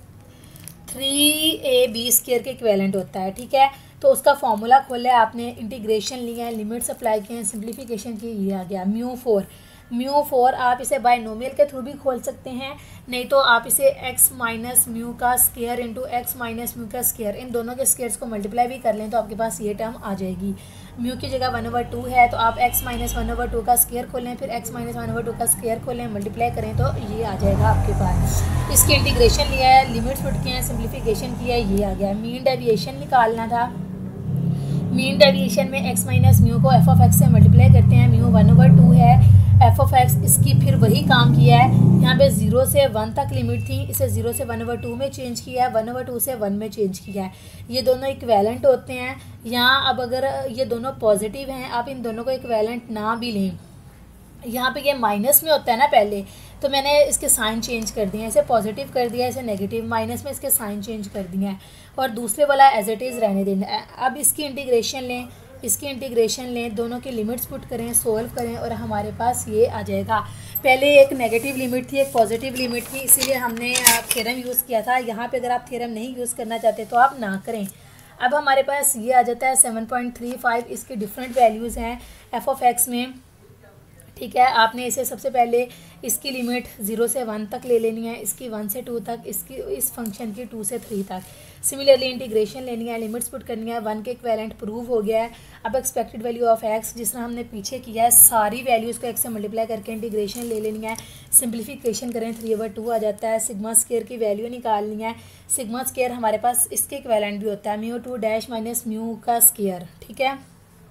Speaker 1: 3ab square के इक्वेलेंट होता है, ठीक है। तो उसका फार्मूला खोला है आपने, इंटीग्रेशन लिया है, लिमिट्स अप्लाई किए हैं, सिंप्लीफिकेशन की, ये आ गया μ4। आप इसे बायनोमियल के थ्रू भी खोल सकते हैं, नहीं तो आप इसे x माइनस म्यू का square into x minus mu का स्क्वायर, इन दोनों के स्क्वायर्स को मल्टीप्लाई भी कर लें तो आपके पास ये टर्म आ जाएगी। म्यू की जगह 1/2 है तो आप x माइनस 1/2 का स्क्वायर खोलें, फिर x माइनस 1/2 का स्क्वायर खोलें, मल्टीप्लाई करें तो ये आ जाएगा आपके पास। इसकी इंटीग्रेशन लिया है, लिमिट्स पुट किए हैं, सिंप्लीफिकेशन किया है, ये आ गया। मीन डेविएशन निकालना था। मीन डेविएशन में x माइनस म्यू को f(x) से मल्टीप्लाई करते हैं, म्यू 1/2 है, f(x) इसकी फिर वही काम किया है, यहाँ पे 0 से 1 तक लिमिट थी, इसे 0 से 1/2 में चेंज किया है, 1/2 से 1 में चेंज किया है। ये दोनों इक्वेलेंट होते हैं। यहाँ अब अगर ये दोनों पॉजिटिव हैं, आप इन दोनों को इक्वेलेंट ना भी लें, यहाँ पे ये माइनस में होता है ना पहले, तो मैंने इसके साइन चेंज कर दिए हैं, इसे पॉजिटिव कर दिया, इसे नेगेटिव, माइनस में इसके साइन चेंज कर दिए हैं, और दूसरे वाला एज इट इज़ रहने देना है। अब इसकी इंटीग्रेशन लें, इसकी इंटीग्रेशन लें, दोनों की लिमिट्स पुट करें, सोल्व करें, और हमारे पास ये आ जाएगा। पहले एक नेगेटिव लिमिट थी, एक पॉजिटिव लिमिट थी, इसीलिए हमने थ्योरम यूज़ किया था। यहाँ पे अगर आप थ्योरम नहीं यूज़ करना चाहते तो आप ना करें। अब हमारे पास ये आ जाता है 7.35, इसकी डिफरेंट वैल्यूज़ हैं f(x) में, ठीक है। आपने इसे सबसे पहले इसकी लिमिट 0 से 1 तक ले लेनी है, इसकी 1 से 2 तक, इसकी इस फंक्शन की 2 से 3 तक। सिमिलरली इंटीग्रेशन लेनी है, लिमिट्स पुट करनी है, 1 के इक्वेलेंट प्रूव हो गया है। अब एक्सपेक्टेड वैल्यू ऑफ x जिस तरह हमने पीछे किया है, सारी वैल्यूज़ को x से मल्टीप्लाई करके इंटीग्रेशन ले लेनी है, सिंप्लीफिकेशन करें, 3/2 आ जाता है। सिग्मा स्क्वायर की वैल्यू निकालनी है। सिग्मा स्क्वायर हमारे पास इसके इक्वेलेंट भी होता है, μ2 माइनस म्यू का स्क्वायर, ठीक है।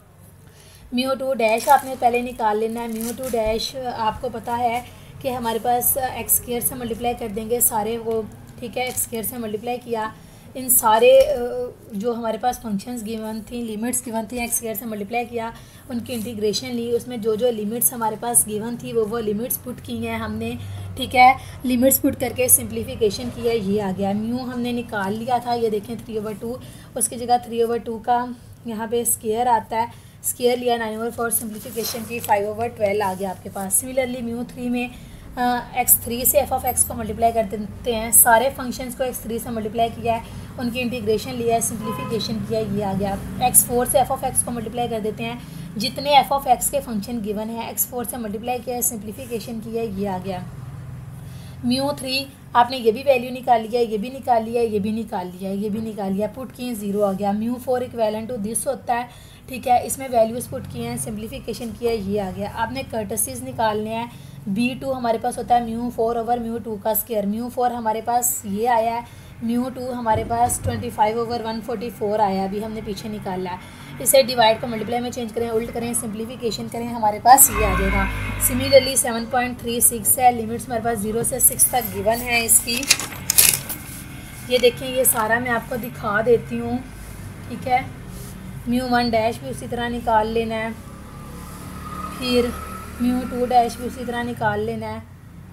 Speaker 1: μ2 आपने पहले निकाल लेना है। μ2 आपको पता है कि हमारे पास x² से मल्टीप्लाई कर देंगे सारे वो, ठीक है, एक्स स्क्वायर से मल्टीप्लाई किया, इन सारे जो हमारे पास फंक्शंस गिवन थी, लिमिट्स गिवन थी, एक्स स्क्वायर से मल्टीप्लाई किया, उनकी इंटीग्रेशन ली, उसमें जो जो लिमिट्स हमारे पास गिवन थी वो लिमिट्स पुट की हैं हमने, ठीक है, लिमिट्स पुट करके सिंप्लीफिकेशन किया, ये आ गया। म्यू हमने निकाल लिया था, ये देखें 3/2, उसकी जगह 3/2 का यहाँ पे स्क्वायर आता है, स्क्वायर लिया, 9/4 सिंप्लीफिकेशन की, 5/12 आ गया आपके पास। सिमिलरली म्यू 3 में x3 से f ऑफ x को मल्टीप्लाई कर देते हैं, सारे फंक्शंस को x3 से मल्टीप्लाई किया है, उनकी इंटीग्रेशन लिया है, सिंप्लीफिकेशन किया, ये आ गया। x4 से f ऑफ x को मल्टीप्लाई कर देते हैं, जितने f ऑफ x के फंक्शन गिवन है x4 से मल्टीप्लाई किया है, सिंप्लीफिकेशन किया, ये आ गया। म्यू 3 आपने ये भी वैल्यू निकाल लिया, ये भी निकाल लिया, ये भी निकाल लिया, ये भी निकाल लिया, पुट किए 0 आ गया। म्यू 4 इक्वेलेंट टू दिस होता है, ठीक है, इसमें वैल्यूज़ पुट किए हैं, सिंप्लीफिकेशन किया, ये आ गया। आपने कर्टसीज निकालने हैं, b2 हमारे पास होता है म्यू 4/म्यू 2 का स्क्वायर, म्यू 4 हमारे पास ये आया है, म्यू 2 हमारे पास 25/144 आया, अभी हमने पीछे निकाला है। इसे डिवाइड को मल्टीप्लाई में चेंज करें, उल्ट करें, सिंप्लीफिकेशन करें, हमारे पास ये आ जाएगा। सिमिलरली 7.36 है, लिमिट्स हमारे पास 0 से 6 तक गिवन है इसकी, ये देखें, ये सारा मैं आपको दिखा देती हूँ, ठीक है। म्यू 1 डैश भी उसी तरह निकाल लेना है, फिर म्यू 2 डैश भी उसी तरह निकाल लेना है,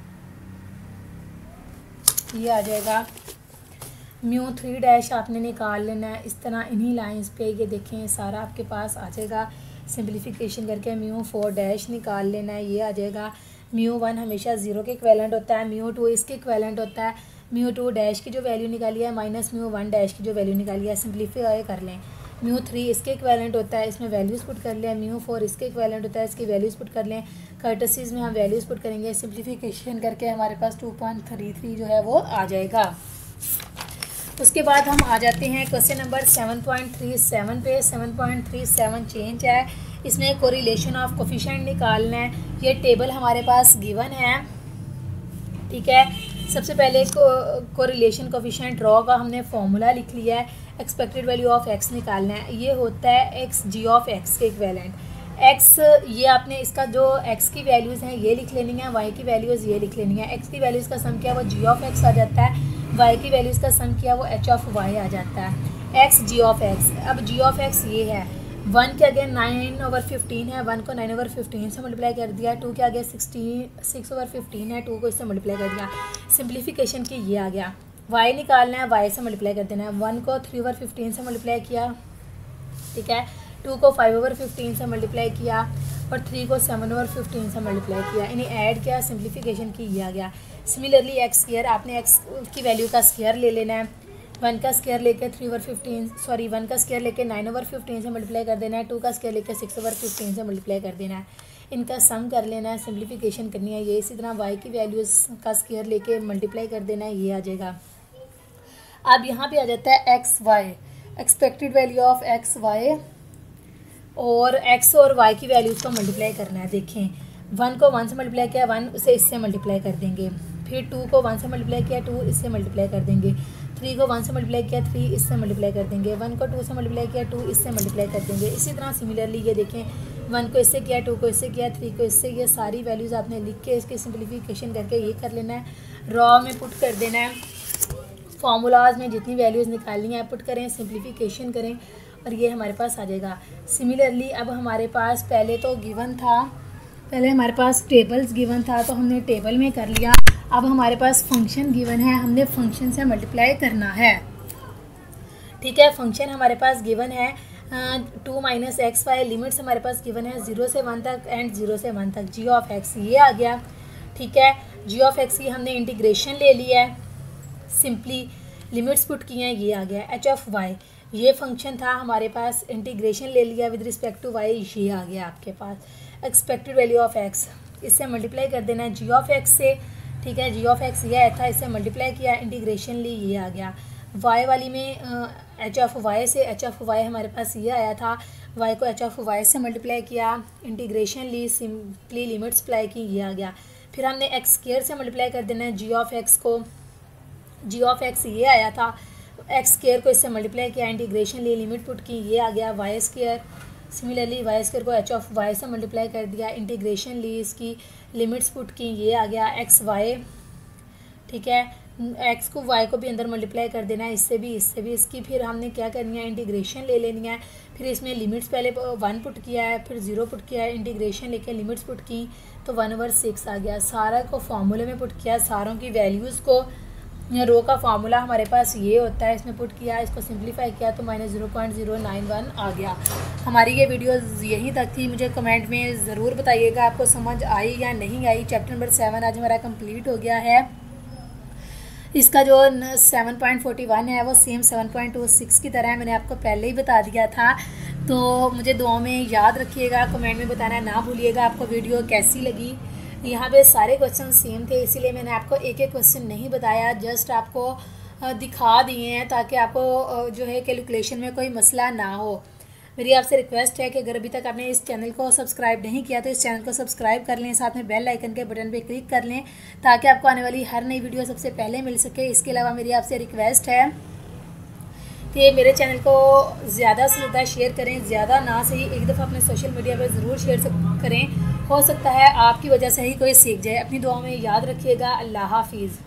Speaker 1: ये आ जाएगा। म्यू 3 डैश आपने निकाल लेना है, इस तरह इन्हीं लाइंस पे, ये देखें सारा आपके पास आ जाएगा। सिंप्लीफिकेशन करके म्यू 4 डैश निकाल लेना है, ये आ जाएगा। म्यू 1 हमेशा 0 के इक्वेलेंट होता है, म्यू 2 इसके इक्वेलेंट होता है। म्यू 2 डैश की जो वैल्यू निकाली है माइनस म्यू 1 डैश की जो वैल्यू निकाली है, सिंप्लीफाई कर लें। म्यू 3 इसके इक्वेलेंट होता है, इसमें वैल्यूज़ पुट कर लें। म्यू 4 इसके इक्वेलेंट होता है, इसकी वैल्यूज़ पुट कर लें। कर्टसीज में हम वैल्यूज़ पुट करेंगे, सिंप्लीफिकेशन करके हमारे पास 2.33 जो है वो आ जाएगा। उसके बाद हम आ जाते हैं क्वेश्चन नंबर 7.37 पे। 7.37 चेंज है, इसमें कोरिलेशन ऑफ कोफिशिएंट निकालना है। ये टेबल हमारे पास गिवन है, ठीक है। सबसे पहले कोरिलेशन कोफिशिएंट रॉ का हमने फॉर्मूला लिख लिया है, एक्सपेक्टेड वैल्यू ऑफ एक्स निकालना है। ये होता है एक्स जी ऑफ एक्स के इक्वेलेंट। एक्स ये आपने इसका जो एक्स की वैल्यूज़ हैं ये लिख लेनी है, वाई की वैल्यूज़ ये लिख लेनी है। एक्स की वैल्यूज़ का सम किया वो जी ऑफ एक्स आ जाता है, वाई की वैल्यूज़ का सम किया वो एच ऑफ वाई आ जाता है। एक्स जी ऑफ एक्स, अब जी ऑफ एक्स ये है 1 के आगे 9/15 है, 1 को 9/15 से मल्टीप्लाई कर दिया। 2 के आगे 6/15 है, 2 को इससे मल्टीप्लाई कर दिया। सिंप्लीफिकेशन की ये आ गया। वाई निकालना है, वाई से मल्टीप्लाई कर देना है। 1 को 3/15 से मल्टीप्लाई किया, ठीक है। 2 को 5/15 से मल्टीप्लाई किया और 3 को 7/15 से मल्टीप्लाई किया, इन्हें ऐड किया, सिंप्लीफिकेशन की ये आ गया। सिमिलरली एक्स स्क्वायर, आपने एक्स की वैल्यू का स्क्वायर ले लेना है। 1 का स्क्वायर लेके 1 का स्क्वायर लेके 9/15 से मल्टीप्लाई कर देना है। 2 का स्क्वायर लेके 6/15 से मल्टीप्लाई कर देना है, इनका सम कर लेना है, सिंप्लीफिकेशन करनी है ये। इसी तरह वाई की वैल्यूज़ का स्क्वायर लेके मल्टीप्लाई कर देना है, ये आ जाएगा। अब यहाँ पे आ जाता है x y, expected value of x y, और एक्स और वाई की वैल्यूज़ को मल्टीप्लाई करना है। देखें 1 को 1 से मल्टीप्लाई किया, 1 उसे इससे मल्टीप्लाई कर देंगे। फिर 2 को 1 से मल्टीप्लाई किया, 2 इससे मल्टीप्लाई कर देंगे। 3 को 1 से मल्टीप्लाई किया, 3 इससे मल्टीप्लाई कर देंगे। 1 को 2 से मल्टीप्लाई किया, 2 इससे मल्टीप्लाई कर देंगे। इसी तरह सिमिलरली ये देखें 1 को इससे किया, 2 को इससे किया, 3 को इससे, ये सारी वैल्यूज़ आपने लिख के इसके सिंप्लीफिकेशन करके ये कर लेना है, रॉ में पुट कर देना है। फार्मूलाज में जितनी वैल्यूज़ निकालनी है पुट करें, सिंप्लीफिकेशन करें और ये हमारे पास आ जाएगा। सिमिलरली अब हमारे पास पहले तो गिवन था, पहले हमारे पास टेबल्स गिवन था तो हमने टेबल में कर लिया। अब हमारे पास फंक्शन गिवन है, हमने फंक्शन से मल्टीप्लाई करना है, ठीक है। फंक्शन हमारे पास गिवन है 2 - x y, लिमिट्स हमारे पास गिवन है 0 से 1 तक एंड 0 से 1 तक। जी ऑफ एक्स ये आ गया, ठीक है। जी ऑफ एक्स की हमने इंटीग्रेशन ले लिया है, सिंपली लिमिट्स पुट किए हैं, ये आ गया। एच ऑफ वाई ये फंक्शन था हमारे पास, इंटीग्रेशन ले लिया विद रिस्पेक्ट टू वाई, ये आ गया आपके पास। एक्सपेक्टेड वैल्यू ऑफ एक्स, इससे मल्टीप्लाई कर देना है जी ऑफ एक्स से, ठीक है। जी ऑफ एक्स ये आया था, इससे मल्टीप्लाई किया, इंटीग्रेशन ली, ये आ गया। वाई वाली में एच ऑफ वाई से, एच ऑफ वाई हमारे पास ये आया था, वाई को एच ऑफ वाई से मल्टीप्लाई किया, इंटीग्रेशन ली, सिंपली लिमिट्स अप्लाई की, ये आ गया। फिर हमने एक्स स्क्वायर से मल्टीप्लाई कर देना है जी ऑफ एक्स को, जी ऑफ एक्स ये आया था, एक्स स्क्वायर को इससे मल्टीप्लाई किया, इंटीग्रेशन ली, लिमिट पुट की, ये आ गया। Y square, similarly y square को एच ऑफ वाई से मल्टीप्लाई कर दिया, इंटीग्रेशन ली, इसकी लिमिट्स पुट की, ये आ गया। एक्स वाई, ठीक है। एक्स को वाई को भी अंदर मल्टीप्लाई कर देना है, इससे भी इसकी फिर हमने क्या करनी है, इंटीग्रेशन ले लेनी है। फिर इसमें लिमिट्स पहले 1 पुट किया है, फिर 0 पुट किया है, इंटीग्रेशन लेके लिमिट्स पुट की तो 1/6 आ गया। सारा को फार्मूले में पुट किया, सारों की वैल्यूज़ को, रो का फार्मूला हमारे पास ये होता है, इसमें पुट किया, इसको सिंप्लीफाई किया तो -0.091 आ गया। हमारी ये वीडियो यहीं तक थी। मुझे कमेंट में ज़रूर बताइएगा आपको समझ आई या नहीं आई। चैप्टर नंबर 7 आज हमारा कंप्लीट हो गया है। इसका जो 7.41 है वो सेम 7.26 की तरह है, मैंने आपको पहले ही बता दिया था। तो मुझे दुआ में याद रखिएगा, कमेंट में बताना ना भूलिएगा आपको वीडियो कैसी लगी। यहाँ पे सारे क्वेश्चन सेम थे, इसीलिए मैंने आपको एक एक क्वेश्चन नहीं बताया, जस्ट आपको दिखा दिए हैं ताकि आपको जो है कैलकुलेशन में कोई मसला ना हो। मेरी आपसे रिक्वेस्ट है कि अगर अभी तक आपने इस चैनल को सब्सक्राइब नहीं किया तो इस चैनल को सब्सक्राइब कर लें, साथ में बेल आइकन के बटन पे क्लिक कर लें ताकि आपको आने वाली हर नई वीडियो सबसे पहले मिल सके। इसके अलावा मेरी आपसे रिक्वेस्ट है कि मेरे चैनल को ज़्यादा से ज़्यादा शेयर करें, ज़्यादा ना सही एक दफ़ा अपने सोशल मीडिया पर ज़रूर शेयर करें, हो सकता है आपकी वजह से ही कोई सीख जाए। अपनी दुआ में याद रखिएगा। अल्लाह हाफिज़।